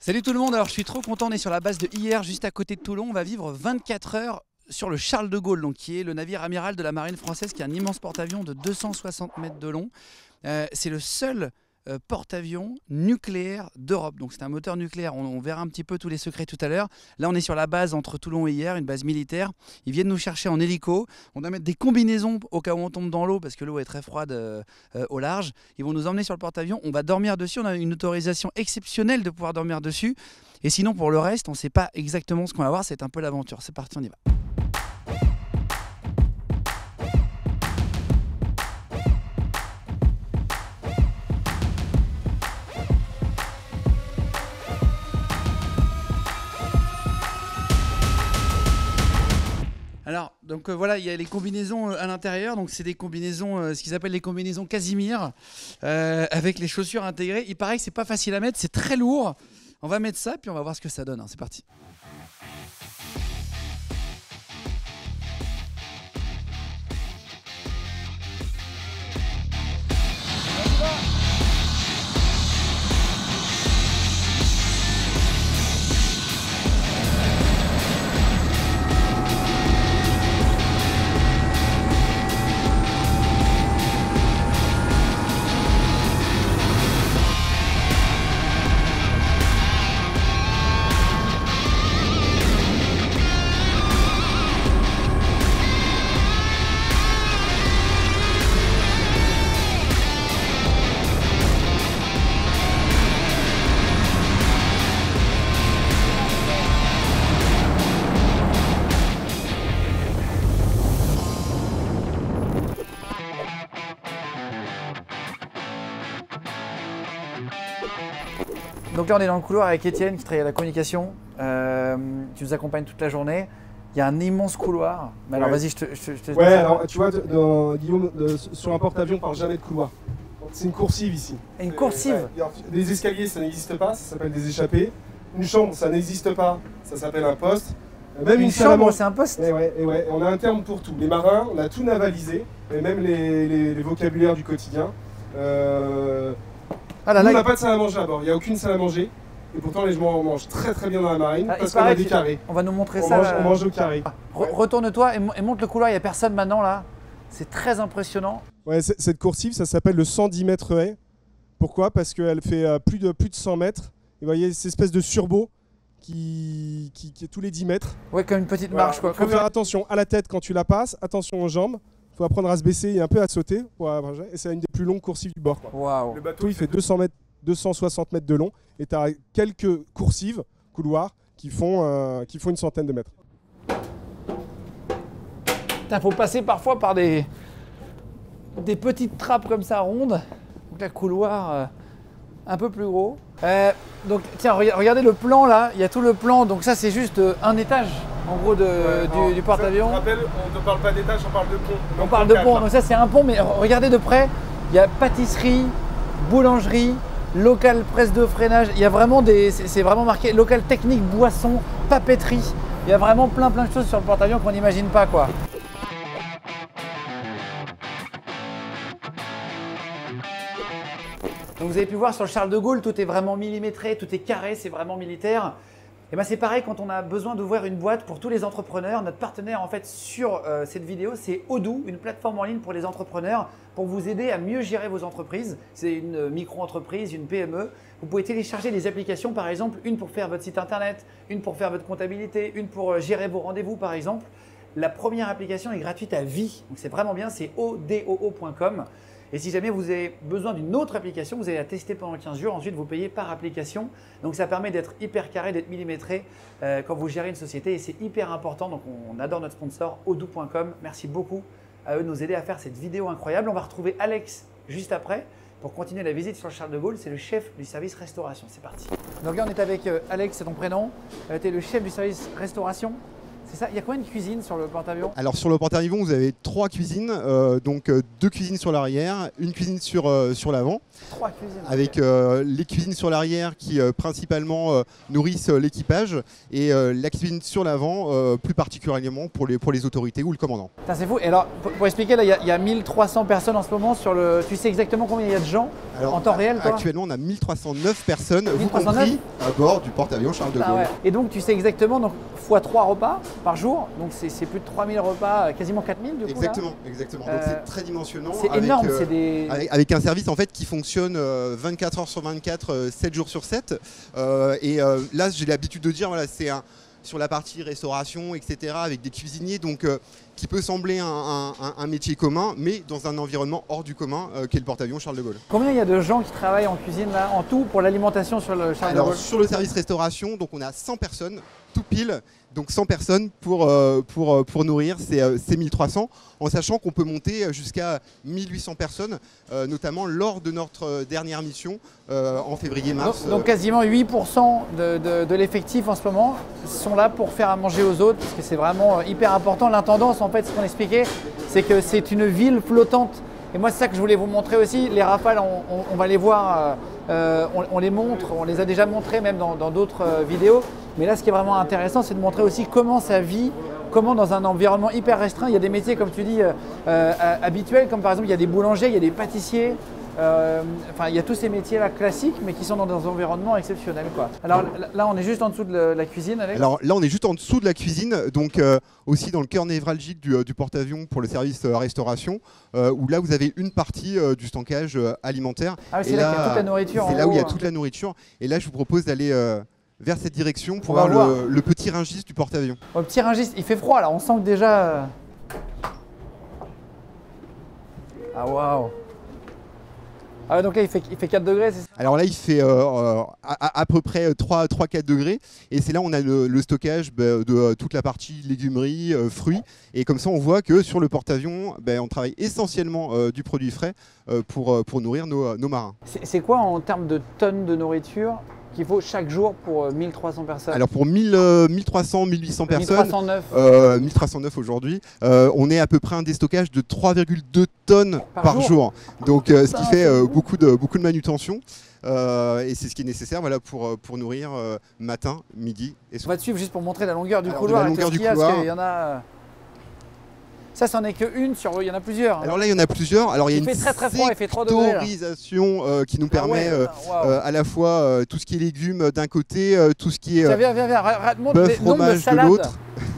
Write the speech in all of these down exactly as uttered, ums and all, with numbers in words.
Salut tout le monde, alors je suis trop content, on est sur la base de Hyères, juste à côté de Toulon. On va vivre vingt-quatre heures sur le Charles de Gaulle, donc, qui est le navire amiral de la marine française, qui est un immense porte-avions de deux cent soixante mètres de long. Euh, c'est le seul euh, porte-avions nucléaire d'Europe, donc c'est un moteur nucléaire. On, on verra un petit peu tous les secrets tout à l'heure. Là on est sur la base entre Toulon et Hyères, une base militaire. Ils viennent nous chercher en hélico. On doit mettre des combinaisons au cas où on tombe dans l'eau, parce que l'eau est très froide euh, euh, au large. Ils vont nous emmener sur le porte-avions, on va dormir dessus. On a une autorisation exceptionnelle de pouvoir dormir dessus. Et sinon pour le reste, on ne sait pas exactement ce qu'on va voir, c'est un peu l'aventure. C'est parti, on y va. Alors, donc euh, voilà, il y a les combinaisons euh, à l'intérieur, donc c'est des combinaisons, euh, ce qu'ils appellent les combinaisons Casimir, euh, avec les chaussures intégrées. Il paraît que c'est pas facile à mettre, c'est très lourd. On va mettre ça, puis on va voir ce que ça donne, hein. C'est parti. Donc là on est dans le couloir avec Étienne qui travaille à la communication, euh, qui nous accompagne toute la journée. Il y a un immense couloir. Mais alors ouais. Vas-y, je te, je te, je te Ouais, alors tu vois, dans, Guillaume, de, sur un porte-avions, on parle jamais de couloir. C'est une coursive ici. Une coursive ouais. Les escaliers, ça n'existe pas, ça s'appelle des échappées. Une chambre, ça n'existe pas, ça s'appelle un poste. Même une, une chambre, c'est un poste. Et ouais, et ouais, on a un terme pour tout. Les marins, on a tout navalisé, et même les, les, les vocabulaires du quotidien. Euh, Ah là, Nous, là, on n'a pas de salle à manger à bord, il n'y a aucune salle à manger. Et pourtant, les gens mangent très très bien dans la marine ah, parce qu'on a des carrés. On va nous montrer on ça. Mange, on mange au carré. Ah, re Retourne-toi et, et monte le couloir, il n'y a personne maintenant là. C'est très impressionnant. Ouais, cette coursive, ça s'appelle le cent dix mètres haie. Pourquoi? Parce qu'elle fait euh, plus, de, plus de cent mètres. Et vous voyez, cette espèce de surbeau qui, qui, qui est tous les dix mètres. Ouais, comme une petite voilà. marche. Il faut faire attention à la tête quand tu la passes, attention aux jambes. Il faut apprendre à se baisser et un peu à sauter. Et c'est une des plus longues coursives du bord. Wow. Le bateau, il fait deux cents mètres. deux cent soixante mètres de long et tu as quelques coursives, couloirs, qui font, euh, qui font une centaine de mètres. Il faut passer parfois par des, des petites trappes comme ça rondes. Donc là, couloir euh, un peu plus gros. Euh, donc tiens, regardez le plan là, il y a tout le plan. Donc ça, c'est juste euh, un étage en gros de, ouais, du, non, du porte-avions. Je rappelle, on ne parle pas d'étage, on parle de pont. On parle de pont, donc ça c'est un pont, mais regardez de près, il y a pâtisserie, boulangerie, local presse de freinage, il y a vraiment des, c'est vraiment marqué local technique, boisson, papeterie. Il y a vraiment plein plein de choses sur le porte-avions qu'on n'imagine pas quoi. Donc vous avez pu voir sur le Charles de Gaulle, tout est vraiment millimétré, tout est carré, c'est vraiment militaire. Et ben c'est pareil quand on a besoin d'ouvrir une boîte pour tous les entrepreneurs. Notre partenaire en fait sur euh, cette vidéo, c'est Odoo, une plateforme en ligne pour les entrepreneurs pour vous aider à mieux gérer vos entreprises. C'est une micro-entreprise, une P M E. Vous pouvez télécharger des applications par exemple, une pour faire votre site internet, une pour faire votre comptabilité, une pour gérer vos rendez-vous par exemple. La première application est gratuite à vie, donc c'est vraiment bien, c'est odoo point com. Et si jamais vous avez besoin d'une autre application, vous allez la tester pendant quinze jours. Ensuite, vous payez par application. Donc, ça permet d'être hyper carré, d'être millimétré euh, quand vous gérez une société. Et c'est hyper important. Donc, on adore notre sponsor, odoo point com. Merci beaucoup à eux de nous aider à faire cette vidéo incroyable. On va retrouver Alex juste après pour continuer la visite sur le Charles de Gaulle. C'est le chef du service restauration. C'est parti. Donc là, on est avec euh, Alex, c'est ton prénom. Euh, tu es le chef du service restauration. C'est ça. Il y a combien de cuisines sur le porte-avions? Alors sur le porte-avions, vous avez trois cuisines, euh, donc euh, deux cuisines sur l'arrière, une cuisine sur, euh, sur l'avant. Trois cuisines. Avec euh, les cuisines sur l'arrière qui euh, principalement euh, nourrissent euh, l'équipage et euh, la cuisine sur l'avant euh, plus particulièrement pour les, pour les autorités ou le commandant. C'est fou. Et alors pour, pour expliquer, là il y, y a mille trois cents personnes en ce moment sur le. Tu sais exactement combien il y a de gens? Alors, en temps réel, toi? Actuellement, on a mille trois cent neuf personnes, mille trois cent neuf vous compris, à bord du porte-avions Charles de Gaulle. Ah ouais. Et donc, tu sais exactement, donc fois trois repas par jour, donc c'est plus de trois mille repas, quasiment quatre mille du coup. Exactement, là. exactement. Euh, donc c'est très dimensionnant. C'est énorme, euh, c'est des... avec, avec un service en fait qui fonctionne euh, vingt-quatre heures sur vingt-quatre, euh, sept jours sur sept. Euh, et euh, là, j'ai l'habitude de dire, voilà, c'est un... sur la partie restauration, et cetera, avec des cuisiniers, donc euh, qui peut sembler un, un, un métier commun, mais dans un environnement hors du commun, euh, qu'est le porte-avions Charles de Gaulle. Combien il y a de gens qui travaillent en cuisine là, en tout, pour l'alimentation sur le Charles Alors, de Gaulle? sur le service restauration, donc on a cent personnes, tout pile, donc cent personnes pour, euh, pour, pour nourrir ces, euh, ces mille trois cents, en sachant qu'on peut monter jusqu'à mille huit cents personnes, euh, notamment lors de notre dernière mission euh, en février-mars. Donc, donc quasiment huit pour cent de, de, de l'effectif en ce moment sont là pour faire à manger aux autres, parce que c'est vraiment hyper important. L'intendance, en fait, ce qu'on expliquait, c'est que c'est une ville flottante. Et moi, c'est ça que je voulais vous montrer aussi. Les Rafales, on, on, on va les voir, euh, on, on les montre, on les a déjà montrés même dans d'autres euh, vidéos. Mais là, ce qui est vraiment intéressant, c'est de montrer aussi comment ça vit, comment dans un environnement hyper restreint, il y a des métiers, comme tu dis, euh, euh, habituels, comme par exemple, il y a des boulangers, il y a des pâtissiers. Euh, enfin, il y a tous ces métiers-là classiques, mais qui sont dans des environnements exceptionnels, quoi. Alors là, on est juste en dessous de la cuisine, Alex. Alors là, on est juste en dessous de la cuisine, donc euh, aussi dans le cœur névralgique du, du porte-avions pour le service euh, restauration, euh, où là, vous avez une partie euh, du stockage euh, alimentaire. Ah oui, c'est là, là qu'il y a toute la nourriture. C'est là haut, où il y a hein. toute la nourriture. Et là, je vous propose d'aller euh, vers cette direction pour on voir, voir. Le, le petit ringis du porte-avions. Oh, le petit ringis, il fait froid là, on sent que déjà... Euh... Ah waouh. Ah donc là il fait, il fait quatre degrés, c'est ça? Alors là il fait euh, à, à peu près trois à quatre degrés et c'est là où on a le, le stockage bah, de euh, toute la partie légumerie, euh, fruits, et comme ça on voit que sur le porte-avions bah, on travaille essentiellement euh, du produit frais euh, pour, pour nourrir nos, nos marins. C'est quoi en termes de tonnes de nourriture qu'il faut chaque jour pour mille trois cents personnes? Alors pour mille, euh, mille trois cents, mille huit cents personnes, mille trois cent neuf, euh, mille trois cent neuf aujourd'hui, euh, on est à peu près un déstockage de trois virgule deux tonnes par, par jour. jour. Donc euh, ce qui fait euh, beaucoup, de, beaucoup de manutention. Euh, et c'est ce qui est nécessaire voilà, pour, pour nourrir euh, matin, midi et soir. On va te suivre juste pour montrer la longueur du Alors, couloir. La longueur du couloir. Parce qu'il y en a... Ça, c'en est qu'une sur... Il y en a plusieurs. Alors là, il y en a plusieurs. Alors, il y a il une fait très, très froid, il fait trois degrés, sectorisation euh, qui nous permet ah ouais, euh, wow. euh, à la fois euh, tout ce qui est légumes d'un côté, euh, tout ce qui est euh, viens, viens, viens, viens. bœuf, fromage de, de l'autre.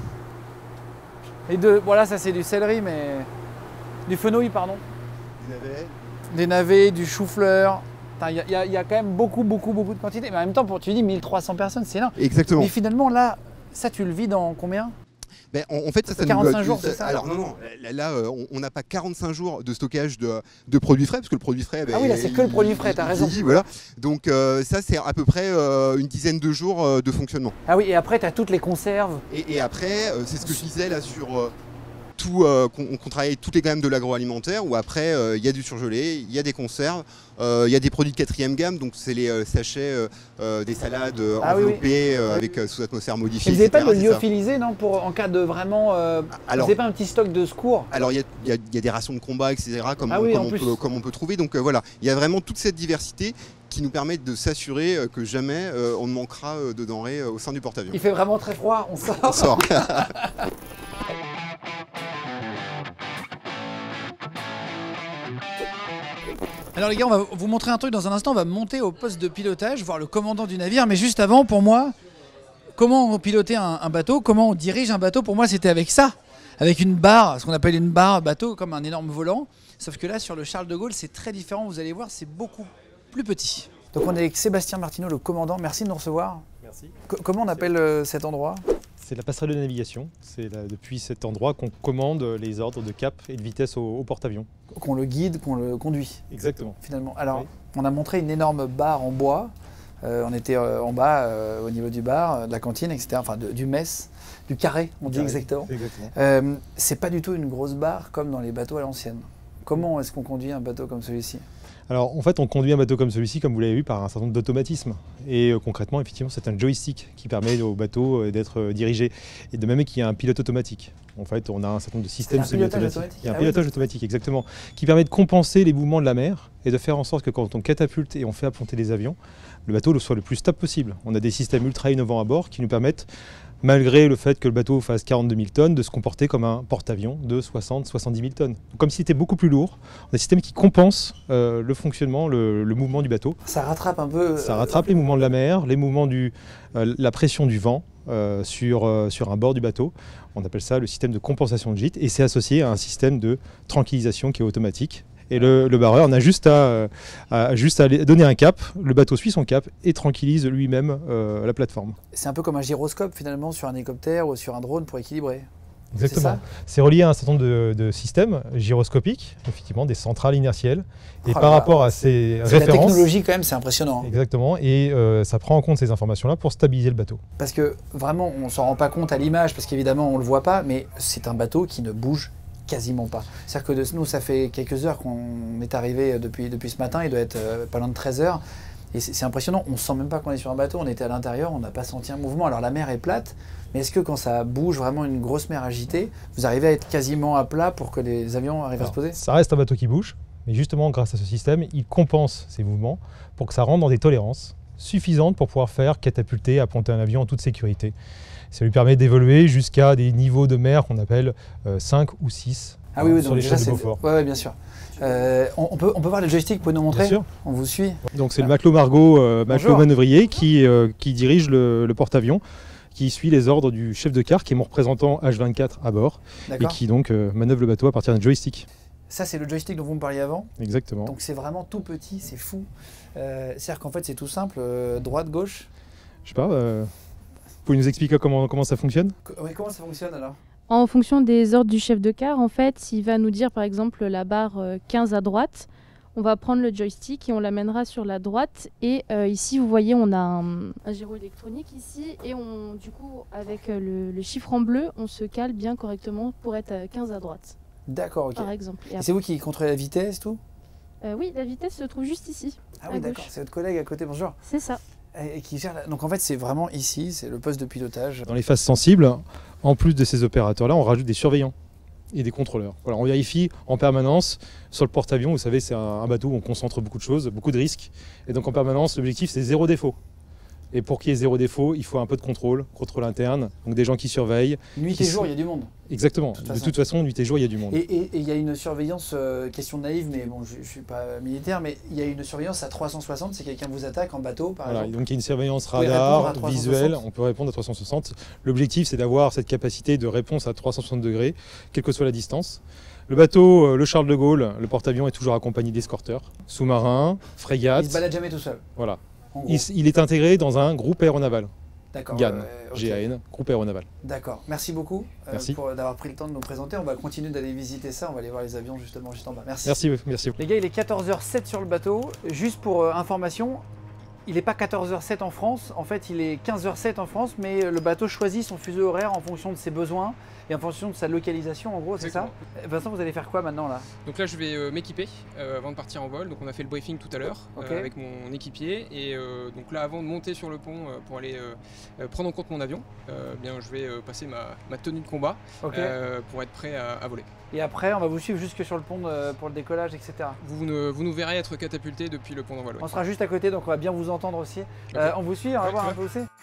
Et de... Voilà, ça c'est du céleri, mais... Du fenouil, pardon. Des navets. Des navets, du chou-fleur. Il y, y, y a quand même beaucoup, beaucoup, beaucoup de quantité. Mais en même temps, pour tu dis mille trois cents personnes, c'est énorme. Exactement. Mais finalement, là, ça, tu le vis dans combien? Ben, en, en fait, ça, ça quarante-cinq nous, jours, c'est ça? Alors non, non, là, là on n'a pas quarante-cinq jours de stockage de, de produits frais, parce que le produit frais... Ben, ah oui, là, c'est que le produit frais, t'as raison. Dit, voilà. Donc euh, ça, c'est à peu près euh, une dizaine de jours euh, de fonctionnement. Ah oui, et après, tu as toutes les conserves. Et, et après, euh, c'est ce que je disais là sur... Euh, tout, euh, qu'on qu'on travaille toutes les gammes de l'agroalimentaire, où après, il euh, y a du surgelé, il y a des conserves, il euh, y a des produits de quatrième gamme, donc c'est les euh, sachets euh, euh, des salades euh, ah enveloppées oui, oui. Euh, avec euh, sous atmosphère modifiée. Et vous n'avez pas de lyophilisé, non, pour, en cas de vraiment... Euh, alors, vous n'avez pas un petit stock de secours? Alors, il y, y, y a des rations de combat, et cetera, comme, ah oui, comme, on, peut, comme on peut trouver. Donc euh, voilà, il y a vraiment toute cette diversité qui nous permet de s'assurer euh, que jamais euh, on ne manquera euh, de denrées euh, au sein du porte-avions. Il fait vraiment très froid, on sort. On sort. Alors les gars, on va vous montrer un truc dans un instant, on va monter au poste de pilotage, voir le commandant du navire, mais juste avant, pour moi, comment piloter un, un bateau, comment on dirige un bateau, pour moi c'était avec ça, avec une barre, ce qu'on appelle une barre bateau, comme un énorme volant, sauf que là sur le Charles de Gaulle c'est très différent, vous allez voir, c'est beaucoup plus petit. Donc on est avec Sébastien Martineau, le commandant, merci de nous recevoir. Merci. C comment on appelle euh, cet endroit? C'est la passerelle de navigation. C'est depuis cet endroit qu'on commande les ordres de cap et de vitesse au, au porte-avions. Qu'on le guide, qu'on le conduit. Exactement. Finalement. Alors, oui. On a montré une énorme barre en bois. Euh, on était euh, en bas, euh, au niveau du bar, euh, de la cantine, et cetera. Enfin, de, du mess, du carré, on dit carré. exactement. Exactement. Euh, c'est pas du tout une grosse barre comme dans les bateaux à l'ancienne. Comment est-ce qu'on conduit un bateau comme celui-ci? Alors en fait on conduit un bateau comme celui-ci, comme vous l'avez vu, par un certain nombre d'automatismes. Et euh, concrètement effectivement c'est un joystick qui permet au bateau euh, d'être euh, dirigé. Et de même qu'il y a un pilote automatique. En fait on a un certain nombre de systèmes semi-automatiques. Il y a un ah pilotage oui. automatique exactement, qui permet de compenser les mouvements de la mer et de faire en sorte que quand on catapulte et on fait apponter des avions, le bateau soit le plus stable possible. On a des systèmes ultra innovants à bord qui nous permettent malgré le fait que le bateau fasse quarante-deux mille tonnes, de se comporter comme un porte-avions de soixante à soixante-dix mille tonnes. Donc, comme s'il était beaucoup plus lourd, on a un système qui compense euh, le fonctionnement, le, le mouvement du bateau. Ça rattrape un peu... Ça rattrape euh, les mouvements de la mer, les mouvements du, euh, la pression du vent euh, sur, euh, sur un bord du bateau. On appelle ça le système de compensation de gîte et c'est associé à un système de tranquillisation qui est automatique. Et le, le barreur, on a juste à, à, juste à donner un cap, le bateau suit son cap et tranquillise lui-même euh, la plateforme. C'est un peu comme un gyroscope finalement sur un hélicoptère ou sur un drone pour équilibrer. Exactement. C'est relié à un certain nombre de, de systèmes gyroscopiques, effectivement, des centrales inertielles. Et oh par là, rapport à ces références... La technologie quand même, c'est impressionnant. Exactement. Et euh, ça prend en compte ces informations-là pour stabiliser le bateau. Parce que vraiment, on ne s'en rend pas compte à l'image, parce qu'évidemment, on ne le voit pas, mais c'est un bateau qui ne bouge quasiment pas. C'est-à-dire que de, nous, ça fait quelques heures qu'on est arrivé depuis, depuis ce matin, il doit être euh, pas loin de treize heures. Et c'est impressionnant, on ne sent même pas qu'on est sur un bateau, on était à l'intérieur, on n'a pas senti un mouvement. Alors la mer est plate, mais est-ce que quand ça bouge vraiment une grosse mer agitée, vous arrivez à être quasiment à plat pour que les avions arrivent Alors, à se poser? Ça reste un bateau qui bouge, mais justement grâce à ce système, il compense ces mouvements pour que ça rentre dans des tolérances suffisantes pour pouvoir faire catapulter, apponter un avion en toute sécurité. Ça lui permet d'évoluer jusqu'à des niveaux de mer qu'on appelle euh, cinq ou six. Ah oui, oui, sur donc les déjà chaînes de Beaufort. Ouais, ouais, bien sûr. Euh, on, on, peut, on peut voir le joystick, vous pouvez nous montrer? Bien sûr. On vous suit. Donc c'est le matelot Margot, euh, matelot manœuvrier qui, euh, qui dirige le, le porte-avions, qui suit les ordres du chef de quart, qui est mon représentant H vingt-quatre à bord, et qui donc euh, manœuvre le bateau à partir d'un joystick. Ça c'est le joystick dont vous me parliez avant? Exactement. Donc c'est vraiment tout petit, c'est fou. Euh, C'est-à-dire qu'en fait c'est tout simple, euh, droite, gauche? Je sais pas, euh, vous pouvez nous expliquer comment, comment ça fonctionne? Oui, comment ça fonctionne alors? En fonction des ordres du chef de quart, en fait, il va nous dire par exemple la barre quinze à droite. On va prendre le joystick et on l'amènera sur la droite. Et euh, ici, vous voyez, on a un, un gyro électronique ici. Et on, du coup, avec le, le chiffre en bleu, on se cale bien correctement pour être à quinze à droite. D'accord, ok. Par exemple. Et, et c'est vous qui contrôlez la vitesse, tout? euh, Oui, la vitesse se trouve juste ici. Ah oui, d'accord. C'est votre collègue à côté, bonjour. C'est ça. Et qui gère la... Donc en fait, c'est vraiment ici, c'est le poste de pilotage. Dans les phases sensibles, en plus de ces opérateurs-là, on rajoute des surveillants et des contrôleurs. Voilà, on vérifie en permanence sur le porte-avions. Vous savez, c'est un, un bateau où on concentre beaucoup de choses, beaucoup de risques. Et donc en permanence, l'objectif, c'est zéro défaut. Et pour qu'il y ait zéro défaut, il faut un peu de contrôle, contrôle interne, donc des gens qui surveillent. Nuit et jour, il y a du monde. Exactement. De toute, de façon. toute façon, nuit et jour, il y a du monde. Et il y a une surveillance, euh, question naïve, mais bon, je ne suis pas militaire, mais il y a une surveillance à trois cent soixante, si quelqu'un vous attaque en bateau, par voilà, exemple. Donc il y a une surveillance radar, visuelle, on peut répondre à trois cent soixante. L'objectif, c'est d'avoir cette capacité de réponse à trois cent soixante degrés, quelle que soit la distance. Le bateau, le Charles de Gaulle, le porte-avions est toujours accompagné d'escorteurs, sous-marins, frégates. Il ne se balade jamais tout seul. Voilà. Il, il est intégré dans un groupe aéronaval. D'accord. G A N, euh, okay. G A N, groupe aéronaval. D'accord. Merci beaucoup euh, pour d'avoir pris le temps de nous présenter. On va continuer d'aller visiter ça. On va aller voir les avions justement juste en bas. Merci. Merci, merci. Les gars, il est quatorze heures zéro sept sur le bateau. Juste pour euh, information, il n'est pas quatorze heures zéro sept en France. En fait, il est quinze heures zéro sept en France, mais le bateau choisit son fuseau horaire en fonction de ses besoins et en fonction de sa localisation, en gros, c'est ça? Vincent, vous allez faire quoi maintenant là? Donc là, je vais euh, m'équiper euh, avant de partir en vol. Donc on a fait le briefing tout à l'heure okay. euh, avec mon équipier. Et euh, donc là, avant de monter sur le pont euh, pour aller euh, prendre en compte mon avion, euh, bien, je vais euh, passer ma, ma tenue de combat okay. euh, pour être prêt à, à voler. Et après, on va vous suivre jusque sur le pont de, pour le décollage, et cetera. Vous, vous, ne, vous nous verrez être catapulté depuis le pont d'envol. Ouais. On sera juste à côté, donc on va bien vous entendre aussi. Okay. Euh, on vous suit, on va ouais, voir un peu où c'est.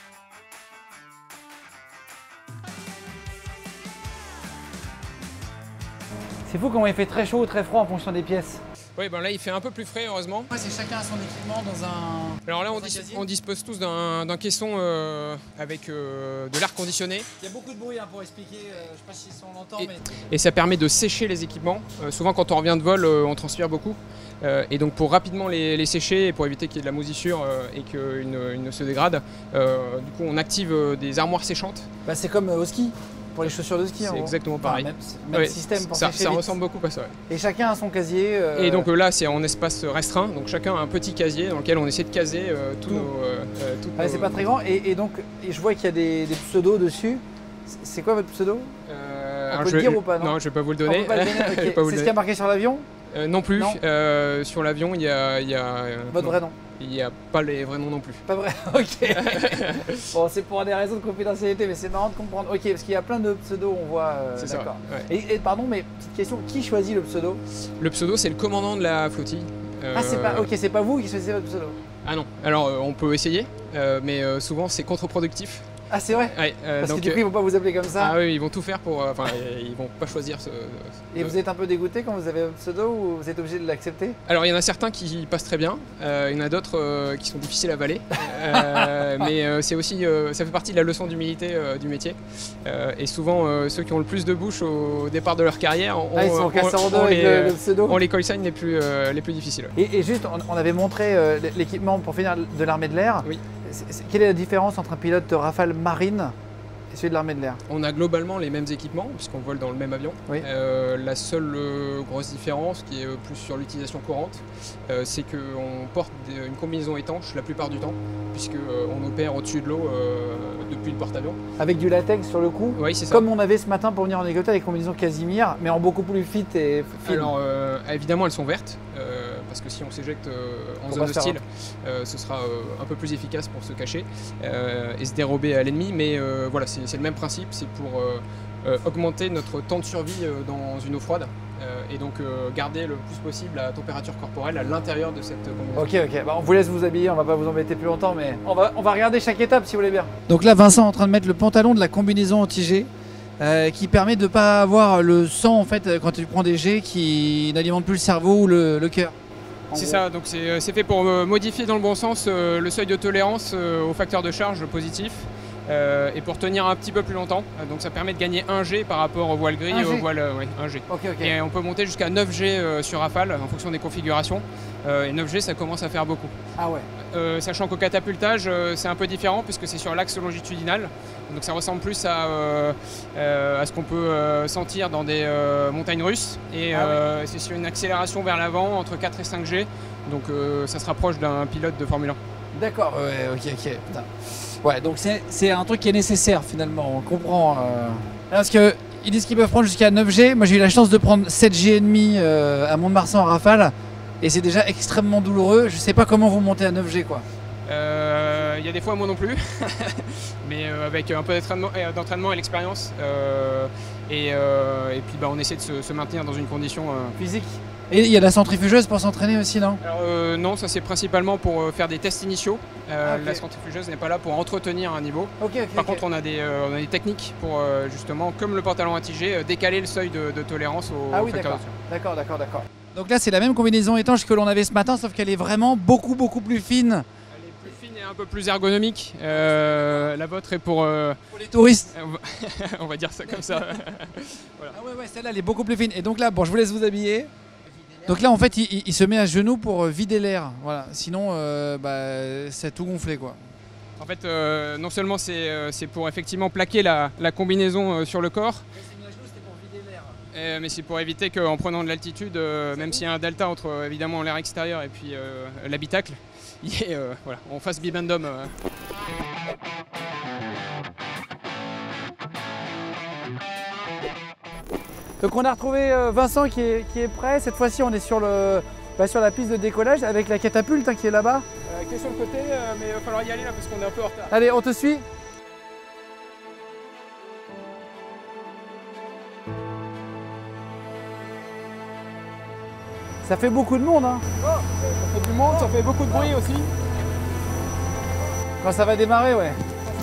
C'est fou comment il fait très chaud ou très froid en fonction des pièces. Oui, ben là il fait un peu plus frais heureusement. Ouais, c'est chacun a son équipement dans un. Alors là on, dis on dispose tous d'un caisson euh, avec euh, de l'air conditionné. Il y a beaucoup de bruit hein, pour expliquer, euh, je sais pas si on l'entend et, mais. Et ça permet de sécher les équipements. Euh, souvent quand on revient de vol, euh, on transpire beaucoup. Euh, et donc pour rapidement les, les sécher et pour éviter qu'il y ait de la moisissure euh, et qu'ils ne, ne se dégradent, euh, du coup on active euh, des armoires séchantes. Bah, c'est comme euh, au ski. Pour les chaussures de ski, c'est exactement pareil. Enfin, même, même ouais, système pour ça, sécher ça vite. ressemble beaucoup à ça. Ouais. Et chacun a son casier. Euh... Et donc euh, là, c'est en espace restreint. Donc chacun a un petit casier dans lequel on essaie de caser euh, tous Tout. nos. Euh, ah, nos... C'est pas très grand. Et, et donc, et je vois qu'il y a des, des pseudos dessus. C'est quoi votre pseudo euh, On peut le dire ou pas? Non, non je vais pas vous le donner. Okay. C'est ce qu'il y a marqué sur l'avion? euh, Non plus. Non. Euh, sur l'avion, il y a. Il y a euh, votre non. vrai nom? Il n'y a pas les vrais noms non plus. Pas vrai, ok. Bon, c'est pour des raisons de confidentialité, mais c'est marrant de comprendre. Ok, parce qu'il y a plein de pseudos, on voit. Euh, c'est ça. Ouais. Et, et pardon, mais petite question, qui choisit le pseudo? Le pseudo, c'est le commandant de la flottille. Euh... Ah, c'est pas. Ok, c'est pas vous qui choisissez votre pseudo? Ah non. Alors, euh, on peut essayer. euh, mais euh, souvent c'est contre-productif. Ah c'est vrai ouais, euh, Parce donc, que du coup ils vont pas vous appeler comme ça. Ah oui, ils vont tout faire pour... Enfin, euh, ils vont pas choisir ce... Et euh, vous êtes un peu dégoûté quand vous avez un pseudo ou vous êtes obligé de l'accepter? Alors il y en a certains qui passent très bien, euh, il y en a d'autres euh, qui sont difficiles à avaler, euh, mais euh, c'est aussi, euh, ça fait partie de la leçon d'humilité euh, du métier. Euh, et souvent euh, ceux qui ont le plus de bouche au départ de leur carrière, on, ah, ils sont cassés en deux on, avec les, le, le pseudo. On les call sign les plus, euh, les plus difficiles. Et, et juste, on, on avait montré euh, l'équipement pour finir de l'armée de l'air. Oui. C'est- c'est- Quelle est la différence entre un pilote de Rafale Marine et celui de l'armée de l'air? On a globalement les mêmes équipements puisqu'on vole dans le même avion. Oui. Euh, la seule euh, grosse différence, qui est euh, plus sur l'utilisation courante, euh, c'est qu'on porte des- une combinaison étanche la plupart du temps, puisqu'on opère au-dessus de l'eau euh, depuis le porte-avions. Avec du latex sur le cou. Oui, c'est ça. Comme on avait ce matin pour venir en hélicoptère avec combinaison Casimir, mais en beaucoup plus fit et fine. Alors euh, évidemment elles sont vertes, euh, parce que si on s'éjecte euh, en Faut zone pas se faire hostile, euh, ce sera euh, un peu plus efficace pour se cacher euh, et se dérober à l'ennemi, mais euh, voilà, c'est c'est le même principe, c'est pour euh, euh, augmenter notre temps de survie euh, dans une eau froide euh, et donc euh, garder le plus possible la température corporelle à l'intérieur de cette combinaison. Ok, ok, bah, on vous laisse vous habiller, on va pas vous embêter plus longtemps, mais on va, on va regarder chaque étape si vous voulez bien. Donc là, Vincent est en train de mettre le pantalon de la combinaison anti-G euh, qui permet de ne pas avoir le sang en fait quand tu prends des jets qui n'alimentent plus le cerveau ou le, le cœur. En C'est gros. ça, donc c'est c'est fait pour euh, modifier dans le bon sens euh, le seuil de tolérance euh, au facteur de charge positif. Euh, et pour tenir un petit peu plus longtemps, Euh, donc ça permet de gagner un G par rapport aux voiles gris Un et aux G. voiles, euh, ouais, un G. Ok, ok. Et on peut monter jusqu'à neuf G euh, sur Rafale en fonction des configurations. Euh, et neuf G, ça commence à faire beaucoup. Ah ouais. Euh, sachant qu'au catapultage, euh, c'est un peu différent puisque c'est sur l'axe longitudinal. Donc ça ressemble plus à, euh, euh, à ce qu'on peut euh, sentir dans des euh, montagnes russes. Et Ah euh, c'est sur une accélération vers l'avant entre quatre et cinq G. Donc euh, ça se rapproche d'un pilote de Formule un. D'accord, ouais, ok, ok. Putain. Ouais, donc c'est- c'est un truc qui est nécessaire finalement, on comprend. euh. Parce que ils disent qu'ils peuvent prendre jusqu'à neuf G. Moi j'ai eu la chance de prendre sept G et demi euh, à Mont-de-Marsan en Rafale. Et c'est déjà extrêmement douloureux. Je sais pas comment vous montez à neuf G quoi. Euh, Il y a des fois moi non plus, mais euh, avec un peu d'entraînement et, d'entraînement et l'expérience. euh, et, euh, et puis bah, on essaie de se, se maintenir dans une condition. euh, Physique. Et il y a la centrifugeuse pour s'entraîner aussi, non? Alors euh, non, ça c'est principalement pour euh, faire des tests initiaux. Euh, Ah, ok. La centrifugeuse n'est pas là pour entretenir un niveau. Ok, ok. Par ok. contre, on a des, euh, on a des techniques pour euh, justement, comme le pantalon anti-G, euh, décaler le seuil de, de tolérance au Ah oui, facteur d'accord. de D'accord, d'accord, d'accord. Donc là, c'est la même combinaison étanche que l'on avait ce matin, sauf qu'elle est vraiment beaucoup, beaucoup plus fine. Elle est plus fine et un peu plus ergonomique. Euh, la vôtre est pour, euh, Pour les touristes. on, va on va dire ça comme ça. Ah ouais, ouais, celle-là, elle est beaucoup plus fine. Et donc là, bon, je vous laisse vous habiller. Donc là, en fait, il, il- il se met à genoux pour euh, vider l'air. Voilà. Sinon, euh, bah, c'est tout gonflé, quoi. En fait, euh, non seulement c'est euh, c'est pour effectivement plaquer la, la combinaison euh, sur le corps, euh, mais c'est pour éviter qu'en prenant de l'altitude, euh, même s'il y a un delta entre euh, évidemment l'air extérieur et puis euh, l'habitacle, il y ait, euh, voilà, on fasse bibendum. euh. Donc on a retrouvé euh, Vincent qui est, qui est prêt. Cette fois-ci, on est sur, le, bah, sur la piste de décollage avec la catapulte hein, qui est là-bas. Euh, qui est sur le côté, euh, mais il va falloir y aller là parce qu'on est un peu en retard. Allez, on te suit. Ça fait beaucoup de monde, hein. Ça fait du monde, ça fait beaucoup de bruit aussi. Quand ça va démarrer, ouais.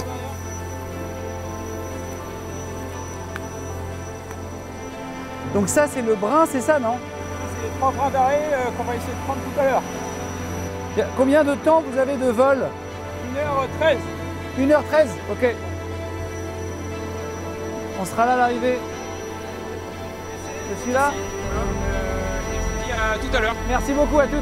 Donc ça, c'est le brin, c'est ça, non? C'est les trois brins d'arrêt euh, qu'on va essayer de prendre tout à l'heure. Y a- Combien de temps vous avez de vol? une heure treize. une heure treize, ok. On sera là à l'arrivée. Je suis là. Euh, et je vous dis à tout à l'heure. Merci beaucoup à toutes.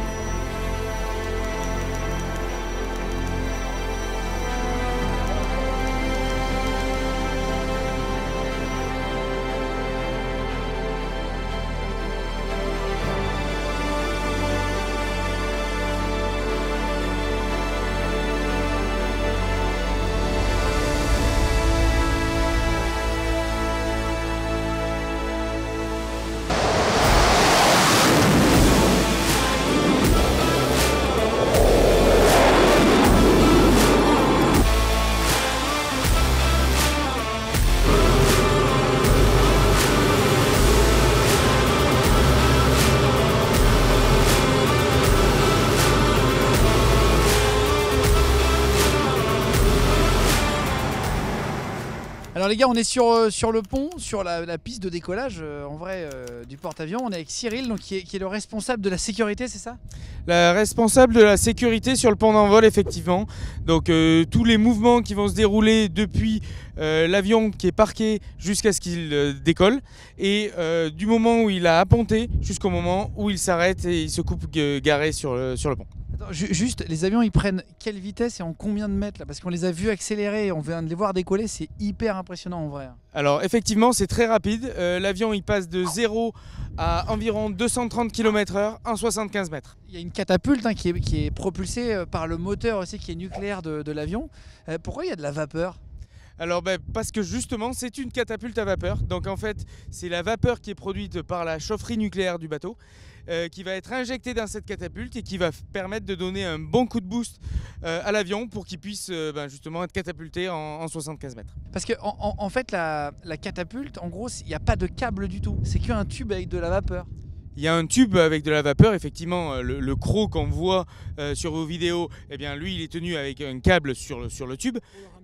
Alors les gars, on est sur, euh, sur le pont, sur la, la piste de décollage euh, en vrai euh, du porte-avions. On est avec Cyril, donc, qui, est, qui est le responsable de la sécurité, c'est ça? La responsable de la sécurité sur le pont d'envol, effectivement. Donc euh, tous les mouvements qui vont se dérouler depuis euh, l'avion qui est parqué jusqu'à ce qu'il euh, décolle. Et euh, du moment où il a apponté jusqu'au moment où il s'arrête et il se coupe euh, garé sur le, sur le pont. Attends, ju juste, les avions, ils prennent quelle vitesse et en combien de mètres là? Parce qu'on les a vus accélérer, on vient de les voir décoller, c'est hyper impressionnant en vrai. Alors effectivement, c'est très rapide. Euh, L'avion, il passe de zéro à environ deux cent trente kilomètres heure en soixante-quinze mètres. Il y a une catapulte hein, qui, est, qui est propulsée par le moteur aussi qui est nucléaire de, de l'avion. Euh, pourquoi il y a de la vapeur? Alors ben, parce que justement c'est une catapulte à vapeur, donc en fait c'est la vapeur qui est produite par la chaufferie nucléaire du bateau euh, qui va être injectée dans cette catapulte et qui va permettre de donner un bon coup de boost euh, à l'avion pour qu'il puisse euh, ben, justement être catapulté en, en soixante-quinze mètres. Parce que en, en, en fait la, la catapulte, en gros il n'y a pas de câble du tout, c'est qu'un tube avec de la vapeur. Il y a un tube avec de la vapeur, effectivement, le, le croc qu'on voit euh, sur vos vidéos, eh bien, lui il est tenu avec un câble sur le, sur le tube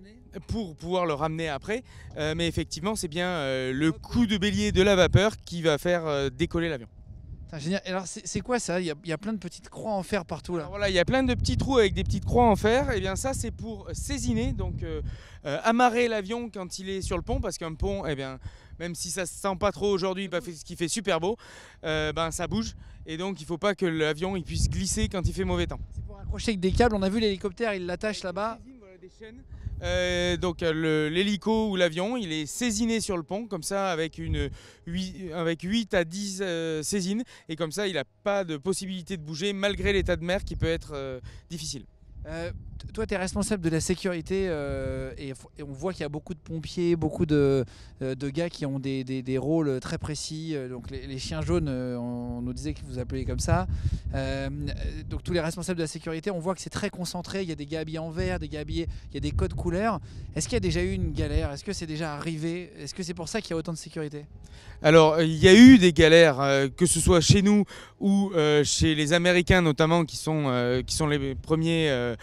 pour pouvoir le ramener après, euh, mais effectivement c'est bien euh, le coup de bélier de la vapeur qui va faire euh, décoller l'avion. Génial. Alors c'est quoi ça? Il y, a, il y a plein de petites croix en fer partout là. Alors voilà, il y a plein de petits trous avec des petites croix en fer. Et bien ça c'est pour saisiner, donc euh, euh, amarrer l'avion quand il est sur le pont, parce qu'un pont, eh bien, même si ça se sent pas trop aujourd'hui, parce qu'il fait super beau, euh, ben ça bouge. Et donc il ne faut pas que l'avion il puisse glisser quand il fait mauvais temps. C'est pour accrocher avec des câbles. On a vu l'hélicoptère, il l'attache là-bas. Des chaînes. Euh, donc l'hélico ou l'avion, il est saisiné sur le pont, comme ça avec, une, huit, avec huit à dix euh, saisines, et comme ça il n'a pas de possibilité de bouger malgré l'état de mer qui peut être euh, difficile. Euh, toi, tu es responsable de la sécurité euh, et, et on voit qu'il y a beaucoup de pompiers, beaucoup de, de gars qui ont des, des, des rôles très précis. Donc les, les chiens jaunes, on nous disait que vous appelez comme ça. Euh, donc tous les responsables de la sécurité, on voit que c'est très concentré. Il y a des gars habillés en vert, des gars habillés, il y a des codes couleurs. Est-ce qu'il y a déjà eu une galère? Est-ce que c'est déjà arrivé? Est-ce que c'est pour ça qu'il y a autant de sécurité? Alors il y a eu des galères, euh, que ce soit chez nous ou euh, chez les Américains notamment, qui sont, euh, qui sont les premiers euh,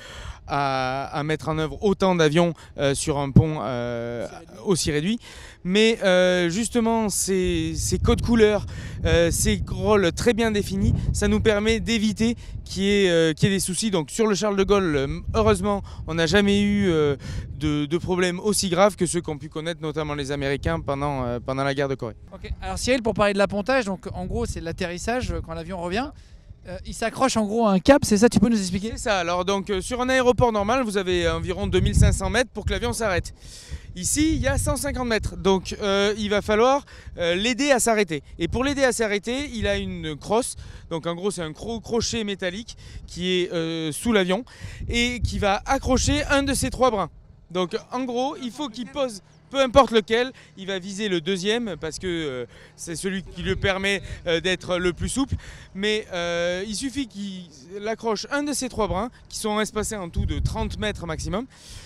à, à mettre en œuvre autant d'avions euh, sur un pont euh, aussi réduit. Mais euh, justement ces, ces codes couleurs, euh, ces rôles très bien définis, ça nous permet d'éviter qu'il y ait, euh, qu'il y ait des soucis. Donc sur le Charles de Gaulle, heureusement, on n'a jamais eu euh, de, de problèmes aussi graves que ceux qu'ont pu connaître notamment les Américains pendant, euh, pendant la guerre de Corée. Okay. Alors Cyril, pour parler de l'appontage, donc en gros c'est l'atterrissage quand l'avion revient. Euh, il s'accroche en gros à un câble, c'est ça? Tu peux nous expliquer? C'est ça. Alors donc euh, sur un aéroport normal, vous avez environ deux mille cinq cents mètres pour que l'avion s'arrête. Ici, il y a cent cinquante mètres, donc euh, il va falloir euh, l'aider à s'arrêter. Et pour l'aider à s'arrêter, il a une crosse, donc en gros c'est un cro crochet métallique qui est euh, sous l'avion et qui va accrocher un de ces trois brins. Donc en gros, il faut qu'il pose, peu importe lequel, il va viser le deuxième parce que euh, c'est celui qui lui permet euh, d'être le plus souple. Mais euh, il suffit qu'il accroche un de ces trois brins qui sont espacés en tout de trente mètres maximum.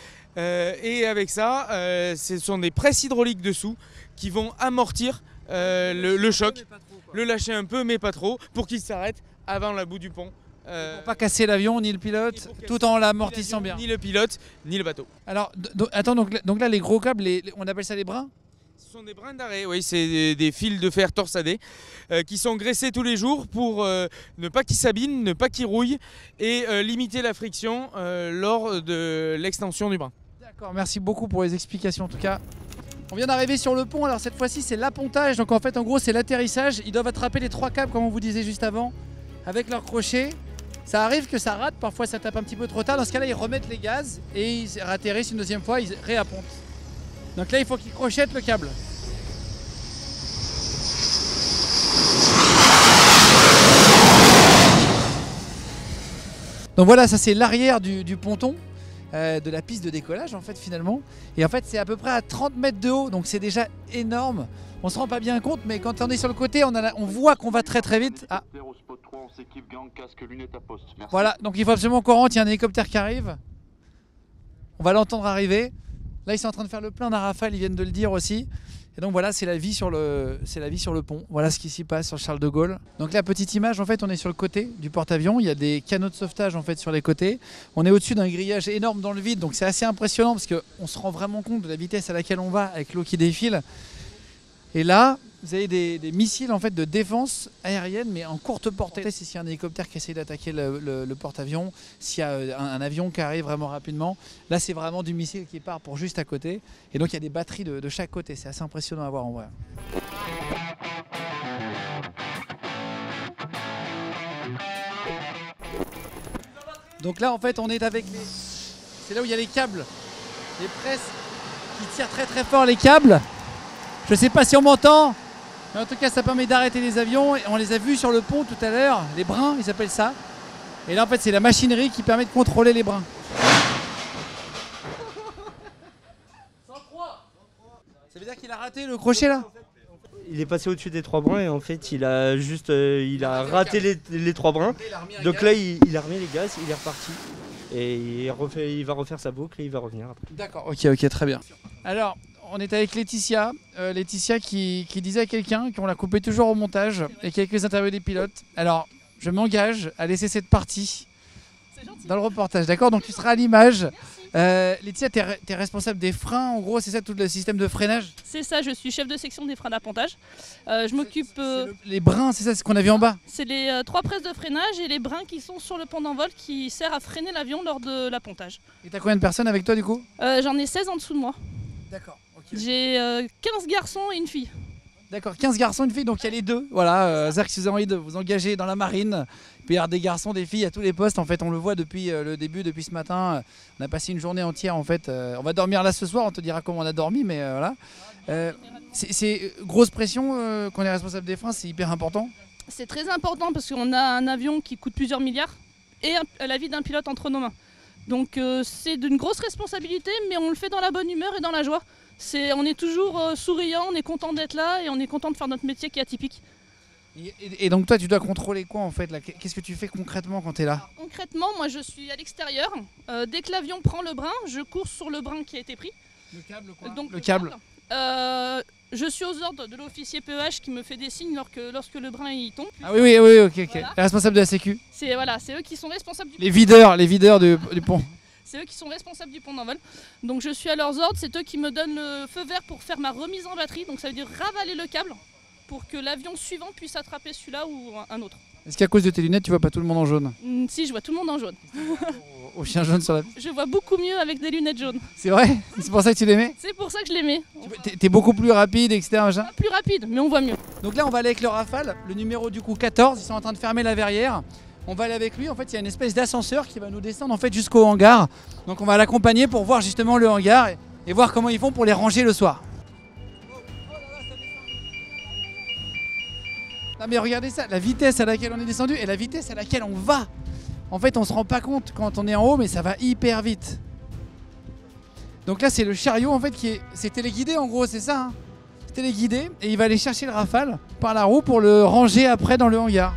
Euh, et avec ça, euh, ce sont des presses hydrauliques dessous qui vont amortir euh, le, le choc, le lâcher un peu mais pas trop, pour qu'il s'arrête avant la bout du pont. Euh, pour pas casser l'avion ni le pilote, tout en l'amortissant bien. Ni le pilote, ni le bateau. Alors, attends, donc, donc là les gros câbles, les, on appelle ça les brins? Ce sont des brins d'arrêt, oui, c'est des, des fils de fer torsadés euh, qui sont graissés tous les jours pour euh, ne pas qu'ils s'abîment, ne pas qu'ils rouillent et euh, limiter la friction euh, lors de l'extension du brin. D'accord, merci beaucoup pour les explications en tout cas. On vient d'arriver sur le pont, alors cette fois-ci c'est l'appontage, donc en fait en gros c'est l'atterrissage. Ils doivent attraper les trois câbles comme on vous disait juste avant avec leurs crochets. Ça arrive que ça rate, parfois ça tape un petit peu trop tard. Dans ce cas-là, ils remettent les gaz et ils atterrissent une deuxième fois, ils réappontent. Donc là, il faut qu'ils crochettent le câble. Donc voilà, ça c'est l'arrière du, du ponton, euh, de la piste de décollage en fait finalement. Et en fait, c'est à peu près à trente mètres de haut, donc c'est déjà énorme. On se rend pas bien compte, mais quand on est sur le côté, on, a la, on voit qu'on va très très vite. Ah. Voilà, donc il faut absolument qu'on rentre, il y a un hélicoptère qui arrive. On va l'entendre arriver. Là, ils sont en train de faire le plein d'un Rafale, ils viennent de le dire aussi. Et donc voilà, c'est la vie sur le, c'est la vie sur le pont. Voilà ce qui s'y passe sur Charles de Gaulle. Donc la petite image, en fait, on est sur le côté du porte-avions. Il y a des canaux de sauvetage en fait sur les côtés. On est au-dessus d'un grillage énorme dans le vide, donc c'est assez impressionnant parce qu'on se rend vraiment compte de la vitesse à laquelle on va avec l'eau qui défile. Et là, vous avez des, des missiles en fait de défense aérienne, mais en courte portée. C'est s'il y a un hélicoptère qui essaie d'attaquer le, le, le porte-avions, s'il y a un, un avion qui arrive vraiment rapidement. Là, c'est vraiment du missile qui part pour juste à côté. Et donc, il y a des batteries de, de chaque côté. C'est assez impressionnant à voir en vrai. Donc là, en fait, on est avec les... C'est là où il y a les câbles, les presses qui tirent très très fort les câbles. Je sais pas si on m'entend, mais en tout cas ça permet d'arrêter les avions. Et on les a vus sur le pont tout à l'heure, les brins ils s'appellent ça. Et là en fait c'est la machinerie qui permet de contrôler les brins. cent trois. Ça veut dire qu'il a raté le crochet là? Il est passé au-dessus des trois brins et en fait il a juste euh, il a raté les, les trois brins. Donc là il, il a remis les gaz, il est reparti. Et il, refait, il va refaire sa boucle et il va revenir après. D'accord, ok, ok, très bien. Alors, on est avec Laetitia, euh, Laetitia qui, qui disait à quelqu'un qu'on la coupait toujours au montage et quelques interviews des pilotes. Alors, je m'engage à laisser cette partie dans le reportage, d'accord? Donc tu seras à l'image. Euh, Laetitia, tu es responsable des freins, en gros, c'est ça tout le système de freinage? C'est ça, je suis chef de section des freins d'appontage. Euh, je m'occupe... Euh, les brins, c'est ça, c'est ce qu'on a vu en bas? C'est les euh, trois presses de freinage et les brins qui sont sur le pont d'envol qui servent à freiner l'avion lors de l'appontage. Et tu as combien de personnes avec toi du coup? euh, J'en ai seize en dessous de moi. D'accord. Okay. J'ai euh, quinze garçons et une fille. D'accord, quinze garçons, une fille, donc il y a les deux. Voilà, euh, c'est-à-dire que si vous avez envie de vous engager dans la marine, il peut y avoir des garçons, des filles à tous les postes. En fait, on le voit depuis euh, le début, depuis ce matin. On a passé une journée entière en fait. Euh, on va dormir là ce soir, on te dira comment on a dormi, mais euh, voilà. Euh, c'est grosse pression euh, qu'on est responsable des freins, c'est hyper important. C'est très important parce qu'on a un avion qui coûte plusieurs milliards et un, la vie d'un pilote entre nos mains. Donc euh, c'est d'une grosse responsabilité, mais on le fait dans la bonne humeur et dans la joie. C'est, on est toujours euh, souriant, on est content d'être là et on est content de faire notre métier qui est atypique. Et, et, et donc toi tu dois contrôler quoi en fait là? Qu'est-ce que tu fais concrètement quand tu es là? Alors, concrètement, moi je suis à l'extérieur. Euh, dès que l'avion prend le brin, je cours sur le brin qui a été pris. Le câble quoi? Donc, le, le câble, câble. Euh, je suis aux ordres de l'officier P E H qui me fait des signes lorsque, lorsque le brin il tombe. Ah oui oui oui ok, ok. Voilà. Les responsables de la sécu. C'est voilà, c'est eux qui sont responsables du Les videurs, les videurs du, du pont. C'est eux qui sont responsables du pont d'envol. Donc je suis à leurs ordres, c'est eux qui me donnent le feu vert pour faire ma remise en batterie. Donc ça veut dire ravaler le câble pour que l'avion suivant puisse attraper celui-là ou un autre. Est-ce qu'à cause de tes lunettes, tu vois pas tout le monde en jaune? Mm, Si, je vois tout le monde en jaune. au, au chien jaune sur la... Je vois beaucoup mieux avec des lunettes jaunes. C'est vrai? C'est pour ça que tu les mets? C'est pour ça que je les mets. T'es es beaucoup plus rapide, et cetera. Machin. Pas plus rapide, mais on voit mieux. Donc là, on va aller avec le Rafale, le numéro du coup quatorze. Ils sont en train de fermer la verrière. On va aller avec lui, en fait il y a une espèce d'ascenseur qui va nous descendre en fait jusqu'au hangar. Donc on va l'accompagner pour voir justement le hangar et, et voir comment ils font pour les ranger le soir. Non mais regardez ça, la vitesse à laquelle on est descendu et la vitesse à laquelle on va. En fait on se rend pas compte quand on est en haut, mais ça va hyper vite. Donc là c'est le chariot en fait qui est... C'est téléguidé en gros, c'est ça hein. C'est téléguidé et il va aller chercher le Rafale par la roue pour le ranger après dans le hangar.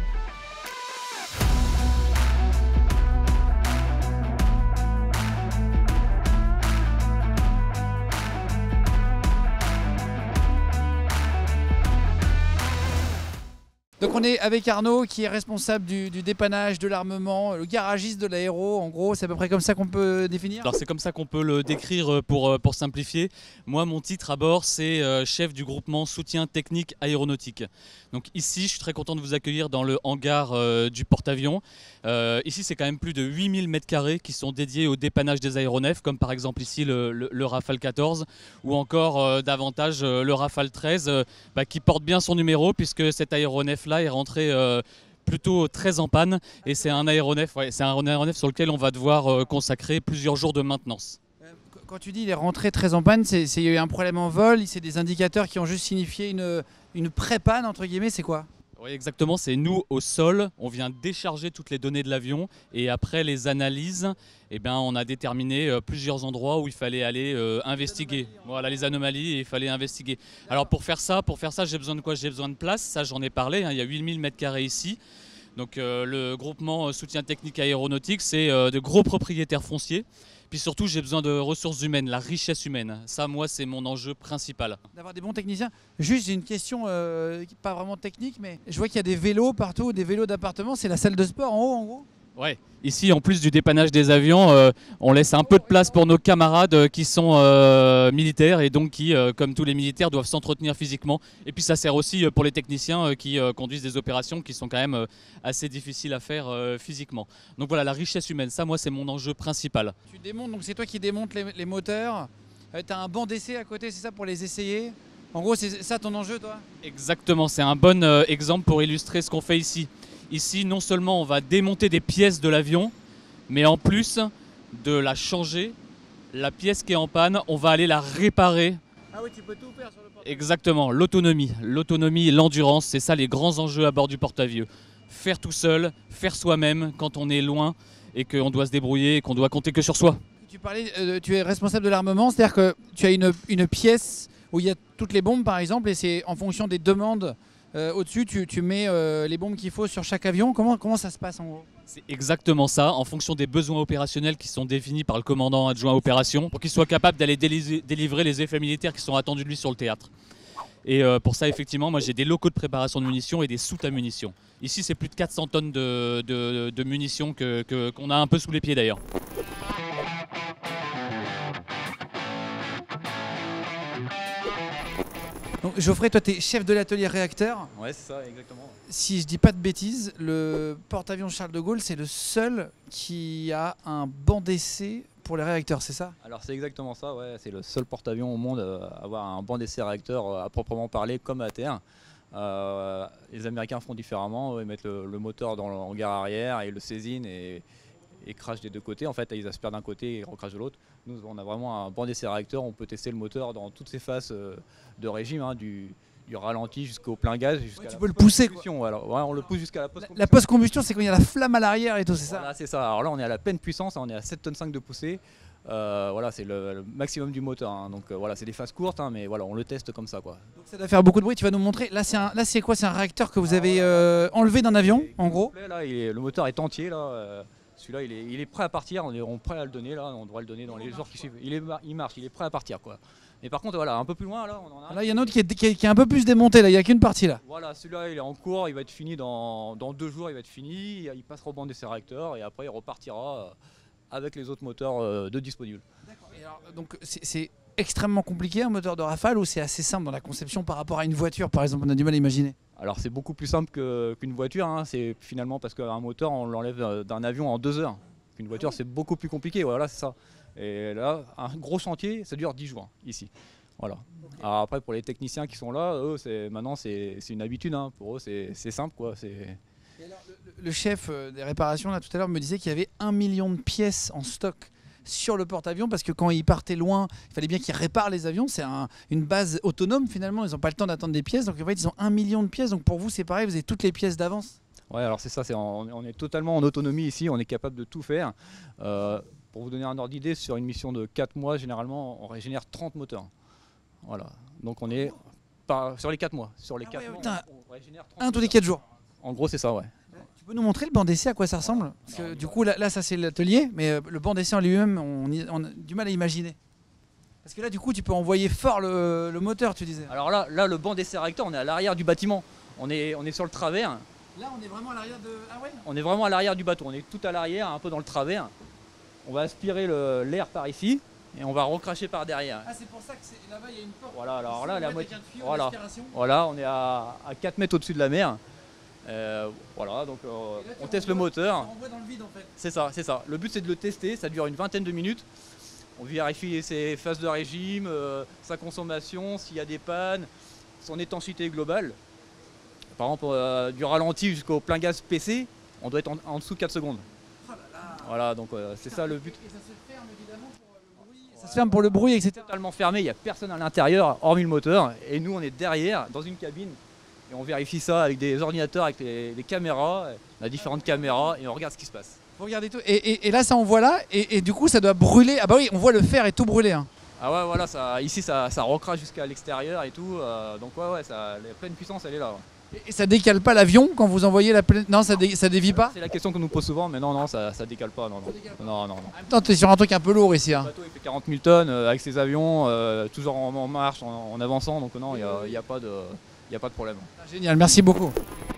Donc on est avec Arnaud qui est responsable du, du dépannage, de l'armement, le garagiste de l'aéro, en gros c'est à peu près comme ça qu'on peut définir? Alors c'est comme ça qu'on peut le décrire pour, pour simplifier. Moi mon titre à bord c'est chef du groupement soutien technique aéronautique. Donc ici je suis très content de vous accueillir dans le hangar euh, du porte-avions. Euh, ici c'est quand même plus de huit mille mètres carrés qui sont dédiés au dépannage des aéronefs, comme par exemple ici le, le, le Rafale quatorze ou encore euh, davantage euh, le Rafale treize euh, bah, qui porte bien son numéro puisque cet aéronef là est rentré euh, plutôt très en panne et c'est un aéronef, ouais, c'est un aéronef sur lequel on va devoir euh, consacrer plusieurs jours de maintenance. Quand tu dis il est rentré très en panne, c'est il y a eu un problème en vol, c'est des indicateurs qui ont juste signifié une, une pré-panne entre guillemets, c'est quoi? Oui exactement, c'est nous au sol, on vient décharger toutes les données de l'avion et après les analyses, eh ben, on a déterminé euh, plusieurs endroits où il fallait aller euh, investiguer. Voilà les anomalies et il fallait investiguer. Alors pour faire ça, pour faire ça j'ai besoin de quoi? J'ai besoin de place, ça j'en ai parlé, hein, il y a huit mille mètres carrés ici. Donc euh, le groupement soutien technique aéronautique c'est euh, de gros propriétaires fonciers Puis surtout, j'ai besoin de ressources humaines, la richesse humaine. Ça, moi, c'est mon enjeu principal. D'avoir des bons techniciens. Juste, j'ai une question euh, pas vraiment technique, mais je vois qu'il y a des vélos partout, des vélos d'appartement. C'est la salle de sport en haut, en gros? Ouais, ici en plus du dépannage des avions, euh, on laisse un peu de place pour nos camarades euh, qui sont euh, militaires et donc qui, euh, comme tous les militaires, doivent s'entretenir physiquement. Et puis ça sert aussi pour les techniciens euh, qui euh, conduisent des opérations qui sont quand même euh, assez difficiles à faire euh, physiquement. Donc voilà, la richesse humaine, ça moi c'est mon enjeu principal. Tu démontes, donc c'est toi qui démontes les, les moteurs. Euh, tu as un banc d'essai à côté, c'est ça, pour les essayer? En gros, c'est ça ton enjeu, toi? Exactement, c'est un bon euh, exemple pour illustrer ce qu'on fait ici. Ici, non seulement on va démonter des pièces de l'avion, mais en plus de la changer, la pièce qui est en panne, on va aller la réparer. Ah oui, tu peux tout faire sur le porte-avions. Exactement, l'autonomie, l'autonomie et l'endurance, c'est ça les grands enjeux à bord du porte-avions. Faire tout seul, faire soi-même quand on est loin et qu'on doit se débrouiller et qu'on doit compter que sur soi. Tu parlais, euh, tu es responsable de l'armement, c'est-à-dire que tu as une, une pièce où il y a toutes les bombes par exemple et c'est en fonction des demandes. Euh, au-dessus, tu, tu mets euh, les bombes qu'il faut sur chaque avion. Comment, comment ça se passe en gros? C'est exactement ça, en fonction des besoins opérationnels qui sont définis par le commandant adjoint opération pour qu'il soit capable d'aller délivrer les effets militaires qui sont attendus de lui sur le théâtre. Et euh, pour ça, effectivement, moi j'ai des locaux de préparation de munitions et des soutes à munitions. Ici, c'est plus de quatre cents tonnes de, de, de munitions que, que, qu'on a un peu sous les pieds d'ailleurs. Donc, Geoffrey, toi, tu es chef de l'atelier réacteur. Ouais, c'est ça, exactement. Si je dis pas de bêtises, le porte-avions Charles de Gaulle, c'est le seul qui a un banc d'essai pour les réacteurs, c'est ça? Alors c'est exactement ça, ouais. C'est le seul porte-avions au monde à avoir un banc d'essai réacteur à proprement parler comme à terre. Euh, les Américains font différemment, ils mettent le, le moteur dans le hangar arrière et le saisine et, et crachent des deux côtés. En fait, ils aspirent d'un côté et recrachent de l'autre. Nous, on a vraiment un banc d'essai réacteur, on peut tester le moteur dans toutes ses phases de régime, hein, du, du ralenti jusqu'au plein gaz. Ouais, tu peux le pousser, quoi. Alors, ouais, on le pousse jusqu'à la post-combustion. La post-combustion, c'est quand il y a la flamme à l'arrière et tout, c'est ça? Voilà, c'est ça. Alors là, on est à la pleine puissance, on est à sept tonnes cinq de poussée. Euh, voilà, c'est le, le maximum du moteur. Hein. Donc euh, voilà, c'est des phases courtes, hein, mais voilà, on le teste comme ça, quoi. Donc ça doit faire beaucoup de bruit. Tu vas nous montrer. Là, c'est un, là, c'est quoi? C'est un réacteur que vous avez euh, enlevé d'un avion, en gros. Là, il est, le moteur est entier là. Euh, Celui-là, il est, il est prêt à partir. On est, on est prêt à le donner là. On devrait le donner dans les jours qui suivent. Il, est, il marche, il est prêt à partir, quoi. Mais par contre, voilà, un peu plus loin là, on en a. Là, il y en a un autre qui est, qui, est, qui est un peu plus démonté. Là, il n'y a qu'une partie là. Voilà, celui-là, il est en cours. Il va être fini dans, dans deux jours. Il va être fini. Il passera au banc d'essai réacteur et après, il repartira avec les autres moteurs de disponibles. D'accord. Donc, c'est extrêmement compliqué un moteur de Rafale ou c'est assez simple dans la conception par rapport à une voiture, par exemple? On a du mal à imaginer. Alors c'est beaucoup plus simple qu'une voiture, hein. C'est finalement parce qu'un moteur on l'enlève d'un avion en deux heures. Une voiture c'est beaucoup plus compliqué, voilà c'est ça. Et là un gros chantier ça dure dix jours ici. Voilà. Alors après pour les techniciens qui sont là, eux maintenant c'est une habitude, hein. Pour eux c'est simple quoi. Et alors, le, le chef des réparations là tout à l'heure me disait qu'il y avait un million de pièces en stock sur le porte-avions parce que quand ils partaient loin, il fallait bien qu'ils réparent les avions. C'est un, une base autonome finalement, ils n'ont pas le temps d'attendre des pièces. Donc en fait, ils ont un million de pièces. Donc pour vous, c'est pareil, vous avez toutes les pièces d'avance? Ouais, alors c'est ça, c'est on, on est totalement en autonomie ici, on est capable de tout faire. Euh, pour vous donner un ordre d'idée, sur une mission de quatre mois, généralement, on régénère trente moteurs. Voilà, donc on est par, sur les quatre mois. Sur les ah quatre ouais, mois, putain, on, on régénère trente un tous moteurs. les quatre jours. En gros, c'est ça, ouais. Tu peux nous montrer le banc d'essai à quoi ça ressemble? Parce que du coup, là, là ça c'est l'atelier, mais euh, le banc d'essai en lui-même, on, on a du mal à imaginer. Parce que là, du coup, tu peux envoyer fort le, le moteur, tu disais. Alors là, là le banc d'essai réacteur, on est à l'arrière du bâtiment. On est, on est sur le travers. Là, on est vraiment à l'arrière de... Ah ouais? On est vraiment à l'arrière du bateau. On est tout à l'arrière, un peu dans le travers. On va aspirer l'air par ici et on va recracher par derrière. Ah, c'est pour ça que là-bas, il y a une porte. Voilà, alors là, la moitié. Voilà. Voilà, on est à, à quatre mètres au-dessus de la mer. Euh, voilà, donc euh, là, on teste le moteur. On voit dans le vide en fait. C'est ça, c'est ça. Le but c'est de le tester, ça dure une vingtaine de minutes. On vérifie ses phases de régime, euh, sa consommation, s'il y a des pannes, son étanchéité globale. Par exemple, euh, du ralenti jusqu'au plein gaz P C, on doit être en, en dessous de quatre secondes. Oh là là. Voilà, donc euh, c'est ça le but. Et ça se ferme évidemment pour le bruit. Ça se ferme pour le bruit, et cetera. Totalement fermé, il n'y a personne à l'intérieur, hormis le moteur. Et nous, on est derrière, dans une cabine. Et on vérifie ça avec des ordinateurs, avec les, les caméras, on a différentes caméras et on regarde ce qui se passe. Vous regardez tout. Et, et, et là, ça envoie là, et, et du coup, ça doit brûler. Ah bah oui, on voit le fer et tout brûler. Hein. Ah ouais, voilà, ça, ici, ça, ça recrache jusqu'à l'extérieur et tout. Euh, donc ouais, ouais, ça, la pleine puissance, elle est là. Ouais. Et ça décale pas l'avion quand vous envoyez la plaine? Non, ça, dé... ça dévie pas? C'est la question qu'on nous pose souvent, mais non, non, ça, ça décale pas. Non, non, non, non, non. En même temps, tu es sur un truc un peu lourd ici. Hein. Le bateau il fait quarante mille tonnes euh, avec ses avions, euh, toujours en, en marche, en, en avançant, donc non, il n'y a, y a, pas de, y a pas de problème. Ah, génial, merci beaucoup.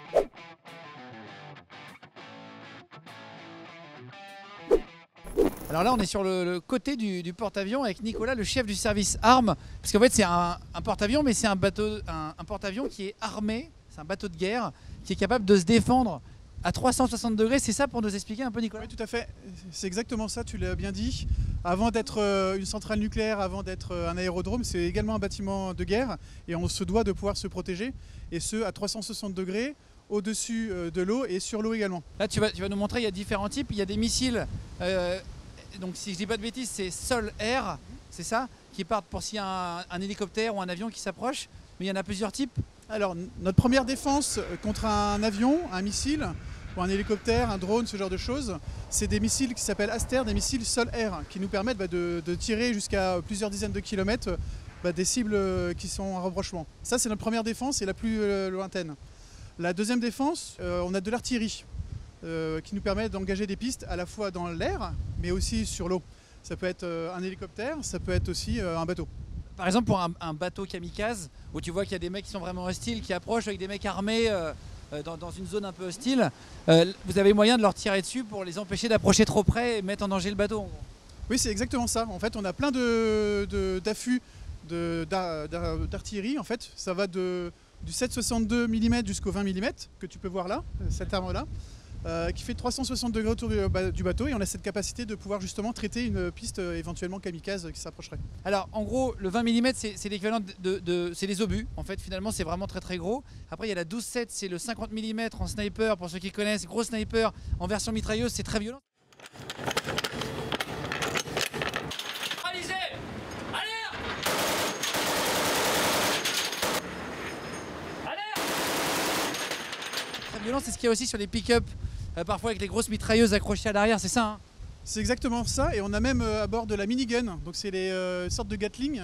Alors là, on est sur le, le côté du, du porte-avions avec Nicolas, le chef du service armes. Parce qu'en fait, c'est un, un porte-avions, mais c'est un, bateau, un, un porte-avions qui est armé. C'est un bateau de guerre qui est capable de se défendre à trois cent soixante degrés. C'est ça pour nous expliquer un peu, Nicolas? Oui, tout à fait. C'est exactement ça, tu l'as bien dit. Avant d'être une centrale nucléaire, avant d'être un aérodrome, c'est également un bâtiment de guerre. Et on se doit de pouvoir se protéger. Et ce, à trois cent soixante degrés, au-dessus de l'eau et sur l'eau également. Là, tu vas, tu vas nous montrer, il y a différents types. Il y a des missiles... Euh, donc si je dis pas de bêtises, c'est sol-air, c'est ça, qui partent pour s'il y a un, un hélicoptère ou un avion qui s'approche, mais il y en a plusieurs types. Alors notre première défense contre un avion, un missile, ou un hélicoptère, un drone, ce genre de choses, c'est des missiles qui s'appellent Aster, des missiles sol-air, qui nous permettent bah, de, de tirer jusqu'à plusieurs dizaines de kilomètres bah, des cibles qui sont en rapprochement. Ça c'est notre première défense et la plus euh, lointaine. La deuxième défense, euh, on a de l'artillerie. Euh, qui nous permet d'engager des pistes à la fois dans l'air mais aussi sur l'eau. Ça peut être euh, un hélicoptère, ça peut être aussi euh, un bateau. Par exemple pour un, un bateau kamikaze où tu vois qu'il y a des mecs qui sont vraiment hostiles, qui approchent avec des mecs armés euh, euh, dans, dans une zone un peu hostile, euh, vous avez moyen de leur tirer dessus pour les empêcher d'approcher trop près et mettre en danger le bateau? Oui, c'est exactement ça. En fait, on a plein de, de, d'affûts de, d'artillerie. En fait, ça va de, du sept virgule soixante-deux millimètres jusqu'au vingt millimètres que tu peux voir là, cette arme-là. Euh, qui fait trois cent soixante degrés autour du, du bateau et on a cette capacité de pouvoir justement traiter une piste euh, éventuellement kamikaze qui s'approcherait. Alors en gros le vingt millimètres c'est l'équivalent de, de, de c'est les obus en fait, finalement c'est vraiment très très gros. Après il y a la douze sept, c'est le cinquante millimètres en sniper pour ceux qui connaissent, gros sniper en version mitrailleuse, c'est très violent. C'est ce qu'il y a aussi sur les pick-up, euh, parfois avec les grosses mitrailleuses accrochées à l'arrière, c'est ça hein? C'est exactement ça, et on a même euh, à bord de la minigun, donc c'est les euh, sortes de Gatling.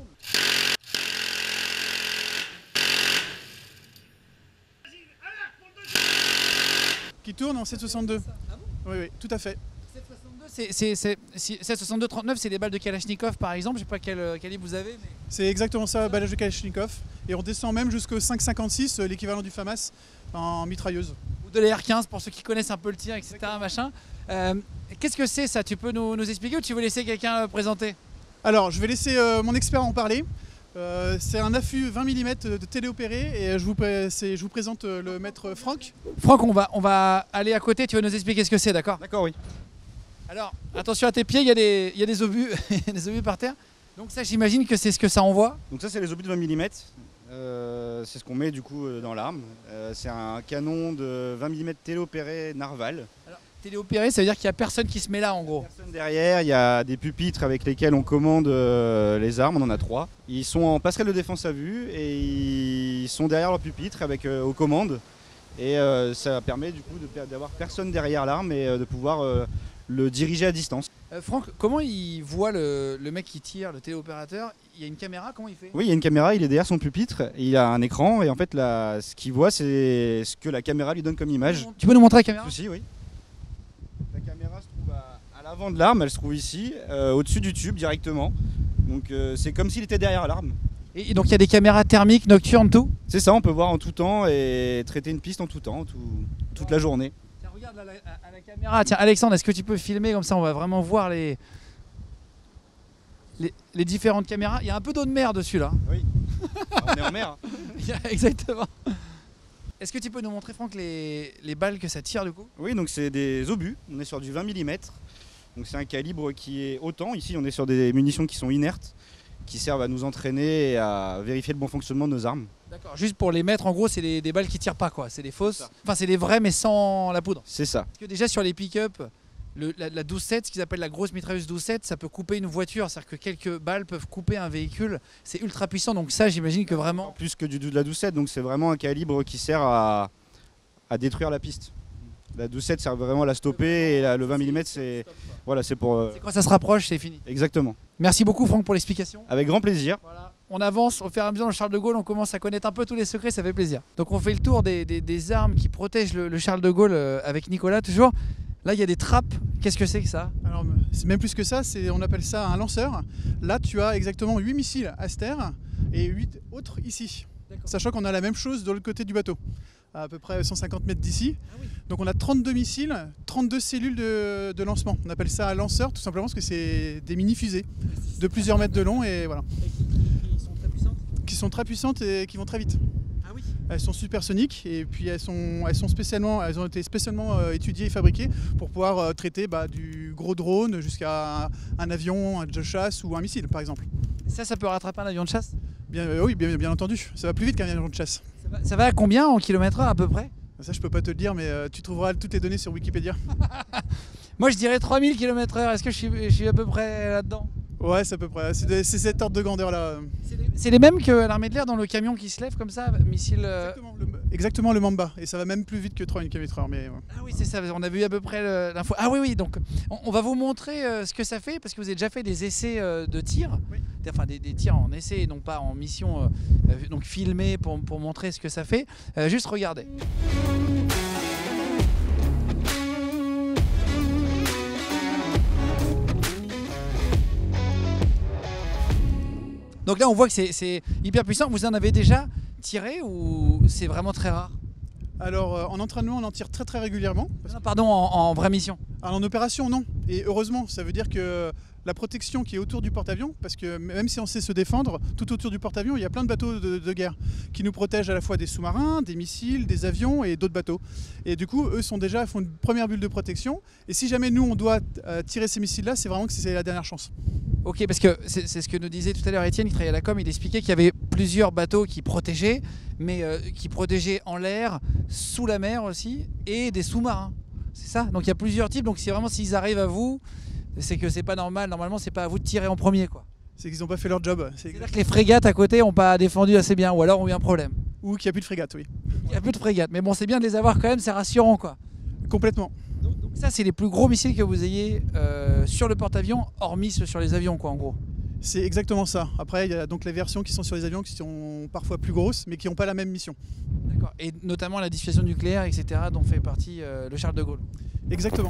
Qui tournent en sept soixante-deux. Ah bon? Oui, oui, tout à fait. sept soixante-deux trente-neuf, c'est des balles de Kalachnikov par exemple, je ne sais pas quel calibre vous avez. Mais... C'est exactement ça, balles de Kalachnikov. Et on descend même jusqu'au cinq cinquante-six, l'équivalent du FAMAS, en mitrailleuse. Ou de la R quinze pour ceux qui connaissent un peu le tir, et cetera. Machin. Euh, Qu'est-ce que c'est ça? Tu peux nous, nous expliquer ou tu veux laisser quelqu'un présenter? Alors, je vais laisser euh, mon expert en parler. Euh, c'est un affût vingt millimètres de téléopéré et je vous, je vous présente le maître Franck. Franck, on va, on va aller à côté, tu vas nous expliquer ce que c'est, d'accord? D'accord, oui. Alors, attention à tes pieds, il y a des, il y a des obus, des obus par terre. Donc ça, j'imagine que c'est ce que ça envoie. Donc ça, c'est les obus de vingt millimètres. Euh, c'est ce qu'on met du coup dans l'arme. Euh, c'est un canon de vingt millimètres téléopéré Narval. Alors, téléopéré, ça veut dire qu'il n'y a personne qui se met là en gros. Personne derrière, il y a des pupitres avec lesquels on commande euh, les armes, on en a trois. Ils sont en passerelle de défense à vue et ils sont derrière leur pupitre avec euh, aux commandes. Et euh, ça permet du coup d'avoir personne derrière l'arme et euh, de pouvoir euh, le diriger à distance. Euh, Franck, comment il voit le, le mec qui tire, le téléopérateur? Il y a une caméra, comment il fait? Oui, il y a une caméra, il est derrière son pupitre, et il a un écran et en fait là, ce qu'il voit c'est ce que la caméra lui donne comme image. Tu peux nous montrer la caméra? Si, oui. La caméra se trouve à, à l'avant de l'arme, elle se trouve ici, euh, au-dessus du tube directement. Donc euh, c'est comme s'il était derrière l'arme. Et donc il y a des caméras thermiques, nocturnes, tout? C'est ça, on peut voir en tout temps et traiter une piste en tout temps, tout, toute la journée. Tiens, regarde à la, à la caméra. Tiens, Alexandre, est-ce que tu peux filmer comme ça on va vraiment voir les, les, les différentes caméras? Il y a un peu d'eau de mer dessus là. Oui, on est en mer. Exactement. Est-ce que tu peux nous montrer, Franck, les, les balles que ça tire du coup? Oui, donc c'est des obus, on est sur du vingt millimètres. Donc c'est un calibre qui est autant. Ici on est sur des munitions qui sont inertes, qui servent à nous entraîner et à vérifier le bon fonctionnement de nos armes. D'accord, juste pour les mettre, en gros, c'est des, des balles qui tirent pas, quoi. C'est des fausses. Enfin, c'est des vraies, mais sans la poudre. C'est ça. Parce que déjà, sur les pick-up, la, la douze sept, ce qu'ils appellent la grosse mitrailleuse douze sept, ça peut couper une voiture. C'est-à-dire que quelques balles peuvent couper un véhicule. C'est ultra puissant, donc ça, j'imagine que vraiment... Plus que du, de la douze sept, donc c'est vraiment un calibre qui sert à, à détruire la piste. La douze sept sert vraiment à la stopper et la, le vingt millimètres c'est voilà, c'est pour... Euh... Quand ça se rapproche, c'est fini. Exactement. Merci beaucoup Franck pour l'explication. Avec grand plaisir. Voilà. On avance, au fur et à mesure dans le Charles de Gaulle, on commence à connaître un peu tous les secrets, ça fait plaisir. Donc on fait le tour des, des, des armes qui protègent le, le Charles de Gaulle euh, avec Nicolas toujours. Là il y a des trappes, qu'est-ce que c'est que ça? Alors c'est même plus que ça, on appelle ça un lanceur. Là tu as exactement huit missiles Aster et huit autres ici. Sachant qu'on a la même chose de l'autre côté du bateau, à peu près cent cinquante mètres d'ici. Ah oui. Donc on a trente-deux missiles, trente-deux cellules de, de lancement. On appelle ça un lanceur tout simplement parce que c'est des mini-fusées de plusieurs mètres de long et voilà. Et qui, qui sont très puissantes Qui sont très puissantes et qui vont très vite. Ah oui. Elles sont supersoniques et puis elles, sont, elles, sont spécialement, elles ont été spécialement euh, étudiées et fabriquées pour pouvoir euh, traiter bah, du gros drone jusqu'à un, un avion de chasse ou un missile par exemple. Ça, ça peut rattraper un avion de chasse? Bien, euh, Oui, bien, bien entendu. Ça va plus vite qu'un avion de chasse. Ça va, ça va à combien en kilomètres heure à peu près? Ça je peux pas te le dire mais euh, tu trouveras toutes les données sur Wikipédia. Moi je dirais trois mille kilomètres heure, est-ce que je suis, je suis à peu près là-dedans? Ouais, c'est à peu près, c'est cet ordre de grandeur là. C'est les mêmes que l'armée de l'air dans le camion qui se lève comme ça, missile... Euh... Exactement, le, exactement, le Mamba, et ça va même plus vite que trois kilomètres heure. Mais... Ah oui, c'est ça, on a vu à peu près l'info. Ah oui, oui, donc on, on va vous montrer euh, ce que ça fait, parce que vous avez déjà fait des essais euh, de tir, oui. Enfin des, des tirs en essai et non pas en mission, euh, euh, donc filmés pour, pour montrer ce que ça fait. Euh, juste regardez. Donc là on voit que c'est hyper puissant. Vous en avez déjà tiré ou c'est vraiment très rare? Alors euh, en entraînement on en tire très très régulièrement. Non, pardon, en, en vraie mission? Alors, en opération non. Et heureusement, ça veut dire que la protection qui est autour du porte-avions, parce que même si on sait se défendre, tout autour du porte-avions il y a plein de bateaux de, de guerre qui nous protègent à la fois des sous-marins, des missiles, des avions et d'autres bateaux. Et du coup eux sont déjà, font une première bulle de protection. Et si jamais nous on doit euh, tirer ces missiles là, c'est vraiment que c'est la dernière chance. Ok, parce que c'est ce que nous disait tout à l'heure Étienne qui travaillait à la com, il expliquait qu'il y avait plusieurs bateaux qui protégeaient, mais euh, qui protégeaient en l'air, sous la mer aussi, et des sous-marins. C'est ça? Donc il y a plusieurs types, donc si vraiment s'ils arrivent à vous, c'est que c'est pas normal, normalement c'est pas à vous de tirer en premier quoi. C'est qu'ils n'ont pas fait leur job. C'est-à-dire que les frégates à côté n'ont pas défendu assez bien, ou alors ont eu un problème. Ou qu'il n'y a plus de frégates, oui. Il n'y a plus de frégates, mais bon c'est bien de les avoir quand même, c'est rassurant quoi. Complètement. Donc, donc ça c'est les plus gros missiles que vous ayez euh, sur le porte-avions, hormis ceux sur les avions quoi en gros. C'est exactement ça. Après il y a donc les versions qui sont sur les avions qui sont parfois plus grosses, mais qui n'ont pas la même mission. D'accord, et notamment la dissuasion nucléaire, et cetera dont fait partie euh, le Charles de Gaulle. Exactement.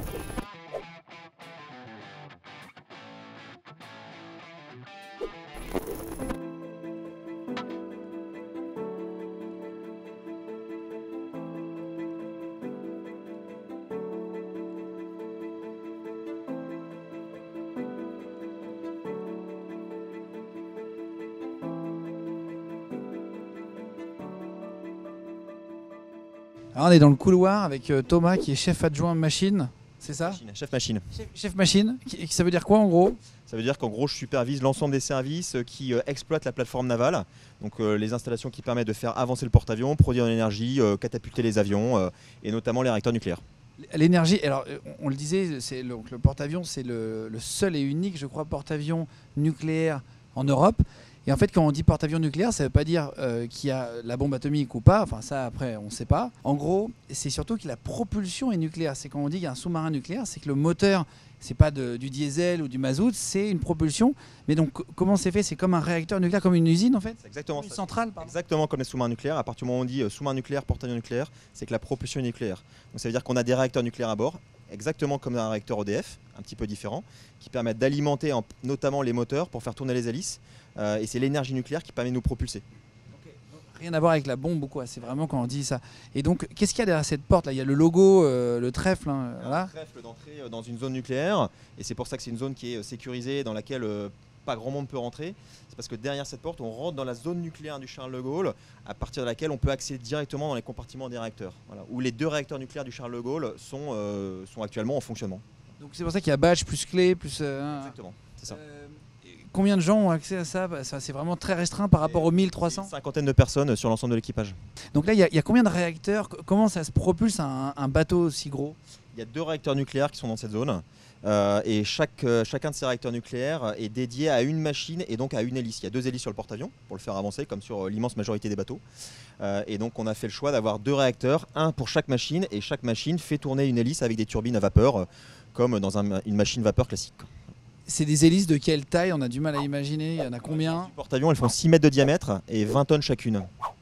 Alors on est dans le couloir avec Thomas qui est chef adjoint machine, c'est ça? Machine, Chef machine. Chef, chef machine, qui, ça veut dire quoi en gros? Ça veut dire qu'en gros je supervise l'ensemble des services qui euh, exploitent la plateforme navale, donc euh, les installations qui permettent de faire avancer le porte-avions, produire de l'énergie, euh, catapulter les avions euh, et notamment les réacteurs nucléaires. L'énergie, alors on, on le disait, le, le porte-avions c'est le, le seul et unique je crois porte-avions nucléaire en Europe. Et en fait, quand on dit porte-avions nucléaire, ça ne veut pas dire euh, qu'il y a la bombe atomique ou pas. Enfin, ça, après, on ne sait pas. En gros, c'est surtout que la propulsion est nucléaire. C'est quand on dit qu'il y a un sous-marin nucléaire, c'est que le moteur, c'est pas de, du diesel ou du mazout, c'est une propulsion. Mais donc, comment c'est fait? C'est comme un réacteur nucléaire, comme une usine en fait? C'est exactement une ça. centrale, pardon. Exactement comme les sous-marins nucléaires. À partir du moment où on dit euh, sous-marin nucléaire, porte-avions nucléaire, c'est que la propulsion est nucléaire. Donc ça veut dire qu'on a des réacteurs nucléaires à bord, exactement comme un réacteur E D F, un petit peu différent, qui permettent d'alimenter notamment les moteurs pour faire tourner les hélices. Euh, et c'est l'énergie nucléaire qui permet de nous propulser. Okay. Rien à voir avec la bombe ou quoi, c'est vraiment quand on dit ça. Et donc, qu'est-ce qu'il y a derrière cette porte là? Il y a le logo, euh, le trèfle. Hein, il y a voilà. un trèfle d'entrée dans une zone nucléaire, et c'est pour ça que c'est une zone qui est sécurisée, dans laquelle euh, pas grand monde peut rentrer. C'est parce que derrière cette porte, on rentre dans la zone nucléaire du Charles de Gaulle, à partir de laquelle on peut accéder directement dans les compartiments des réacteurs. Voilà, où les deux réacteurs nucléaires du Charles de Gaulle sont, euh, sont actuellement en fonctionnement. Donc c'est pour ça qu'il y a badge plus clé plus. Euh, Exactement, c'est ça. Euh, Combien de gens ont accès à ça? Ça c'est vraiment très restreint par rapport aux mille trois cents. Une cinquantaine de personnes sur l'ensemble de l'équipage. Donc là, il y, y a combien de réacteurs? Comment ça se propulse un, un bateau aussi gros? Il y a deux réacteurs nucléaires qui sont dans cette zone. Euh, et chaque, euh, chacun de ces réacteurs nucléaires est dédié à une machine et donc à une hélice. Il y a deux hélices sur le porte-avions pour le faire avancer, comme sur l'immense majorité des bateaux. Euh, et donc on a fait le choix d'avoir deux réacteurs, un pour chaque machine, et chaque machine fait tourner une hélice avec des turbines à vapeur, euh, comme dans un, une machine vapeur classique. C'est des hélices de quelle taille? On a du mal à imaginer. Il y en a combien? Les porte-avions, elles font six mètres de diamètre et vingt tonnes chacune.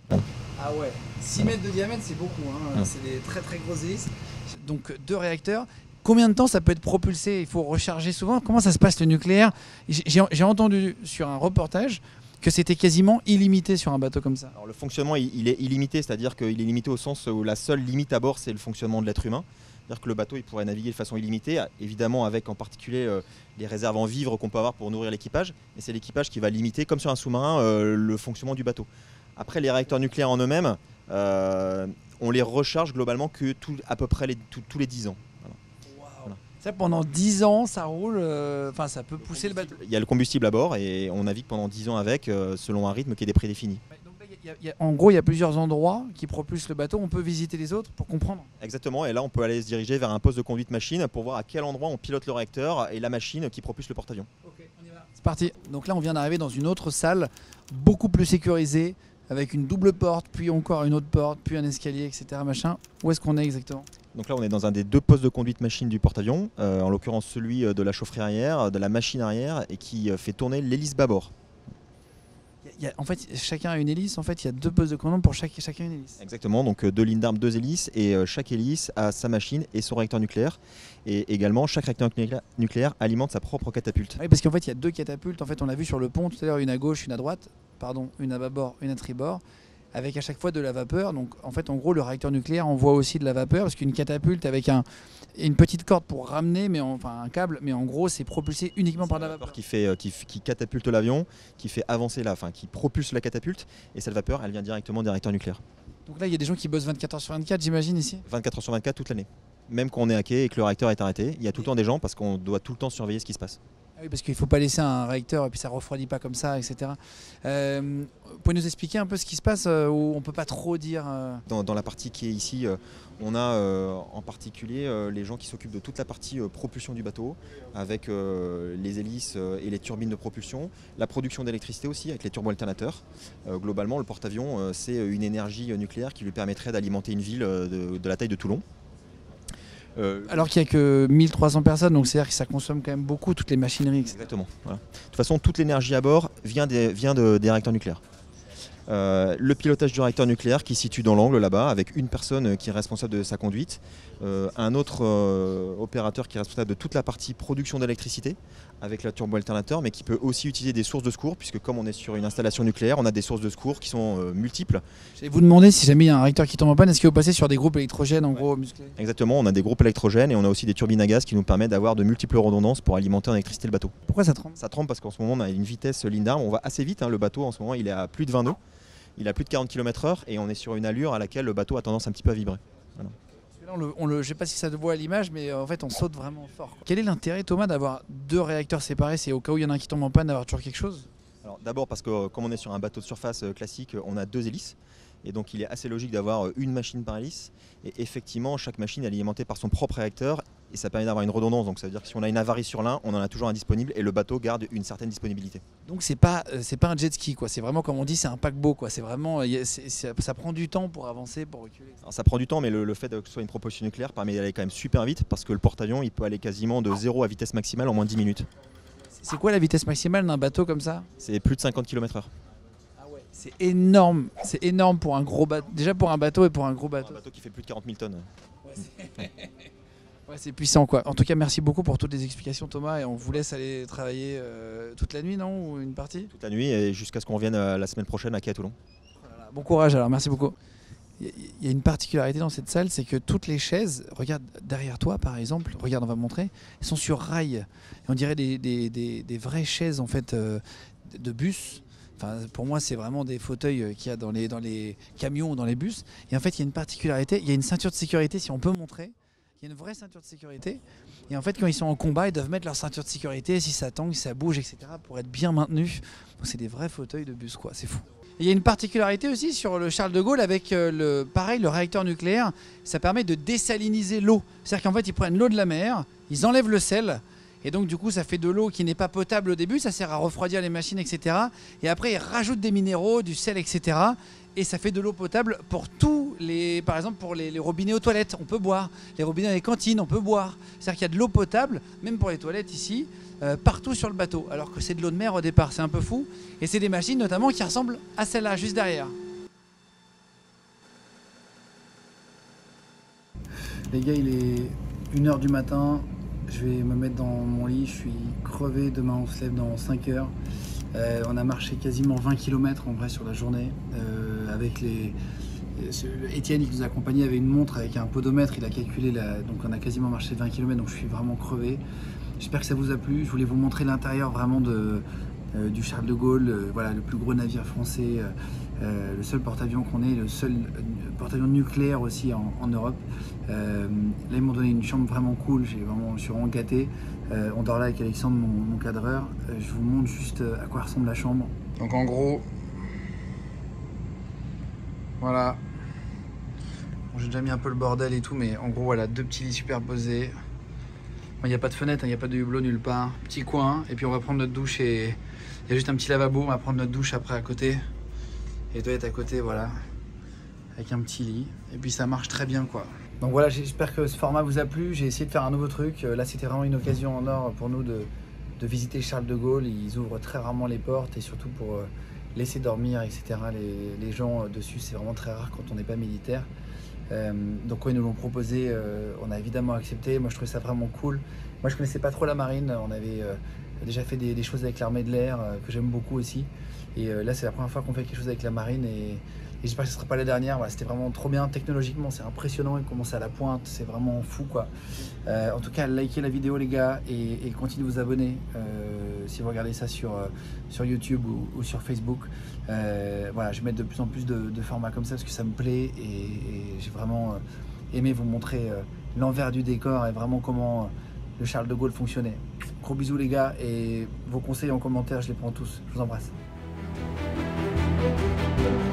Ah ouais, six mètres de diamètre, c'est beaucoup. Hein. Hum. C'est des très très grosses hélices. Donc deux réacteurs. Combien de temps ça peut être propulsé? Il faut recharger souvent. Comment ça se passe le nucléaire? J'ai entendu sur un reportage que c'était quasiment illimité sur un bateau comme ça. Alors, le fonctionnement il, il est illimité, c'est-à-dire qu'il est limité au sens où la seule limite à bord c'est le fonctionnement de l'être humain. C'est-à-dire que le bateau il pourrait naviguer de façon illimitée, évidemment avec en particulier euh, les réserves en vivres qu'on peut avoir pour nourrir l'équipage, mais c'est l'équipage qui va limiter, comme sur un sous-marin, euh, le fonctionnement du bateau. Après les réacteurs nucléaires en eux-mêmes, euh, on les recharge globalement que tout, à peu près les, tout, tous les dix ans. Voilà. Voilà. Ça pendant dix ans ça roule, enfin euh, ça peut pousser le bateau. Il y a le combustible à bord et on navigue pendant dix ans avec euh, selon un rythme qui est des prédéfinis. Il y a, il y a, en gros, il y a plusieurs endroits qui propulsent le bateau. On peut visiter les autres pour comprendre. Exactement. Et là, on peut aller se diriger vers un poste de conduite machine pour voir à quel endroit on pilote le réacteur et la machine qui propulse le porte-avions. Okay, on y va. C'est parti. Donc là, on vient d'arriver dans une autre salle, beaucoup plus sécurisée, avec une double porte, puis encore une autre porte, puis un escalier, et cetera. Machin. Où est-ce qu'on est exactement? Donc là, on est dans un des deux postes de conduite machine du porte-avions, euh, en l'occurrence celui de la chaufferie arrière, de la machine arrière, et qui fait tourner l'hélice bâbord. Il y a, en fait, chacun a une hélice. En fait, il y a deux postes de commande pour chaque, chacun une hélice. Exactement, donc deux lignes d'armes, deux hélices, et euh, chaque hélice a sa machine et son réacteur nucléaire. Et également, chaque réacteur nucléaire alimente sa propre catapulte. Oui, parce qu'en fait, il y a deux catapultes. En fait, on l'a vu sur le pont tout à l'heure, une à gauche, une à droite. Pardon, une à bâbord, une à tribord. Avec à chaque fois de la vapeur. Donc en fait, en gros, le réacteur nucléaire envoie aussi de la vapeur parce qu'une catapulte avec un, une petite corde pour ramener, mais en, enfin un câble, mais en gros, c'est propulsé uniquement par de la vapeur. Qui fait, qui, qui catapulte l'avion, qui fait avancer la, enfin qui propulse la catapulte, et cette vapeur, elle vient directement des réacteurs nucléaires. Donc là, il y a des gens qui bossent vingt-quatre heures sur vingt-quatre, j'imagine ici. vingt-quatre heures sur vingt-quatre toute l'année. Même quand on est hacké et que le réacteur est arrêté, il y a tout le temps des gens parce qu'on doit tout le temps surveiller ce qui se passe. Oui, parce qu'il ne faut pas laisser un réacteur et puis ça ne refroidit pas comme ça, et cetera. Euh, vous pouvez nous expliquer un peu ce qui se passe euh, où on ne peut pas trop dire euh... dans, dans la partie qui est ici, euh, on a euh, en particulier euh, les gens qui s'occupent de toute la partie euh, propulsion du bateau, avec euh, les hélices euh, et les turbines de propulsion, la production d'électricité aussi avec les turbo-alternateurs. Euh, globalement, le porte-avions, euh, c'est une énergie nucléaire qui lui permettrait d'alimenter une ville euh, de, de la taille de Toulon. Euh, Alors qu'il n'y a que mille trois cents personnes, donc c'est-à-dire que ça consomme quand même beaucoup, toutes les machineries. et cetera. Exactement. Voilà. De toute façon, toute l'énergie à bord vient des, vient de, des réacteurs nucléaires. Euh, le pilotage du réacteur nucléaire qui se situe dans l'angle là-bas, avec une personne qui est responsable de sa conduite, euh, un autre euh, opérateur qui est responsable de toute la partie production d'électricité, avec la turbo-alternateur, mais qui peut aussi utiliser des sources de secours, puisque comme on est sur une installation nucléaire, on a des sources de secours qui sont euh, multiples. Je vais vous demander, si jamais il y a un réacteur qui tombe en panne, est-ce que vous passez sur des groupes électrogènes en ouais. gros musclés? Exactement, on a des groupes électrogènes et on a aussi des turbines à gaz qui nous permettent d'avoir de multiples redondances pour alimenter en électricité le bateau. Pourquoi ça trempe? Ça trempe parce qu'en ce moment on a une vitesse ligne d'arme, on va assez vite, hein, le bateau en ce moment il est à plus de vingt nœuds, il a plus de quarante kilomètres heure et on est sur une allure à laquelle le bateau a tendance un petit peu à vibrer. Voilà. On le, on le, je ne sais pas si ça se voit à l'image, mais en fait on saute vraiment fort. Quel est l'intérêt, Thomas, d'avoir deux réacteurs séparés? C'est au cas où il y en a un qui tombe en panne, d'avoir toujours quelque chose? Alors d'abord parce que comme on est sur un bateau de surface classique, on a deux hélices. Et donc il est assez logique d'avoir une machine par hélice. Et effectivement, chaque machine est alimentée par son propre réacteur. Et ça permet d'avoir une redondance. Donc ça veut dire que si on a une avarie sur l'un, on en a toujours un disponible et le bateau garde une certaine disponibilité. Donc c'est pas, c'est pas un jet ski, quoi. C'est vraiment, comme on dit, c'est un paquebot, quoi. C'est vraiment, c'est, c'est, ça prend du temps pour avancer, pour reculer. Alors, ça prend du temps, mais le, le fait que ce soit une propulsion nucléaire permet d'aller quand même super vite. Parce que le porte-avions, il peut aller quasiment de zéro à vitesse maximale en moins de dix minutes. C'est quoi la vitesse maximale d'un bateau comme ça? C'est plus de cinquante kilomètres heure. C'est énorme, c'est énorme pour un gros bateau. Déjà pour un bateau et pour un gros bateau. Un bateau qui fait plus de quarante mille tonnes. Ouais, c'est... ouais, c'est puissant quoi. En tout cas, merci beaucoup pour toutes les explications, Thomas. Et on vous laisse aller travailler euh, toute la nuit, non? Ou une partie? Toute la nuit et jusqu'à ce qu'on revienne euh, la semaine prochaine à quai à Toulon. Voilà. Bon courage alors, merci beaucoup. Il y a une particularité dans cette salle, c'est que toutes les chaises, regarde derrière toi par exemple, regarde, on va montrer, elles sont sur rail. Et on dirait des, des, des, des vraies chaises en fait euh, de bus. Enfin, pour moi, c'est vraiment des fauteuils qu'il y a dans les, dans les camions ou dans les bus. Et en fait, il y a une particularité, il y a une ceinture de sécurité, si on peut montrer. Il y a une vraie ceinture de sécurité. Et en fait, quand ils sont en combat, ils doivent mettre leur ceinture de sécurité, si ça tangue, si ça bouge, et cetera, pour être bien maintenus. Donc c'est des vrais fauteuils de bus, quoi. C'est fou. Il y a une particularité aussi sur le Charles de Gaulle avec euh, le, pareil, le réacteur nucléaire, ça permet de désaliniser l'eau. C'est-à-dire qu'en fait, ils prennent l'eau de la mer, ils enlèvent le sel, et donc du coup, ça fait de l'eau qui n'est pas potable au début, ça sert à refroidir les machines, et cetera. Et après, ils rajoutent des minéraux, du sel, et cetera. Et ça fait de l'eau potable pour tous les, par exemple pour les, les robinets aux toilettes, on peut boire. Les robinets dans les cantines, on peut boire. C'est-à-dire qu'il y a de l'eau potable, même pour les toilettes ici, euh, partout sur le bateau. Alors que c'est de l'eau de mer au départ, c'est un peu fou. Et c'est des machines notamment qui ressemblent à celle-là, juste derrière. Les gars, il est une heure du matin. Je vais me mettre dans mon lit, je suis crevé. Demain, on se lève dans cinq heures. Euh, on a marché quasiment vingt kilomètres en vrai sur la journée euh, avec les... Étienne qui nous accompagnait avait une montre avec un podomètre, il a calculé la... donc on a quasiment marché vingt kilomètres, donc je suis vraiment crevé. J'espère que ça vous a plu, je voulais vous montrer l'intérieur vraiment de, euh, du Charles de Gaulle, euh, voilà, le plus gros navire français, euh, euh, le seul porte-avions qu'on ait, le seul porte-avions nucléaire aussi en, en Europe. Euh, là ils m'ont donné une chambre vraiment cool, j'ai vraiment, je suis vraiment gâté. Euh, on dort là avec Alexandre, mon, mon cadreur. Euh, je vous montre juste à quoi ressemble la chambre. Donc en gros, voilà. Bon, j'ai déjà mis un peu le bordel et tout, mais en gros, voilà, deux petits lits superposés. Il n'y a pas de fenêtre, il n'y a pas de hublot nulle part. Petit coin, et puis on va prendre notre douche et il y a juste un petit lavabo. On va prendre notre douche après à côté. Et toilette à côté, voilà. Avec un petit lit. Et puis ça marche très bien, quoi. Donc voilà, j'espère que ce format vous a plu. J'ai essayé de faire un nouveau truc. Là, c'était vraiment une occasion en or pour nous de, de visiter Charles de Gaulle. Ils ouvrent très rarement les portes et surtout pour euh, laisser dormir, et cetera. Les, les gens dessus, c'est vraiment très rare quand on n'est pas militaire. Euh, donc ouais, ils nous l'ont proposé. Euh, on a évidemment accepté. Moi, je trouvais ça vraiment cool. Moi, je connaissais pas trop la marine. On avait euh, déjà fait des, des choses avec l'armée de l'air euh, que j'aime beaucoup aussi. Et euh, là, c'est la première fois qu'on fait quelque chose avec la marine. Et, Et j'espère que ce ne sera pas la dernière. Voilà, c'était vraiment trop bien technologiquement, c'est impressionnant. Ils commencent à la pointe, c'est vraiment fou quoi. Euh, en tout cas, likez la vidéo les gars et, et continuez de vous abonner euh, si vous regardez ça sur, euh, sur YouTube ou, ou sur Facebook. Euh, voilà, je vais mettre de plus en plus de, de formats comme ça parce que ça me plaît et, et j'ai vraiment euh, aimé vous montrer euh, l'envers du décor et vraiment comment euh, le Charles de Gaulle fonctionnait. Gros bisous les gars et vos conseils en commentaire, je les prends tous. Je vous embrasse.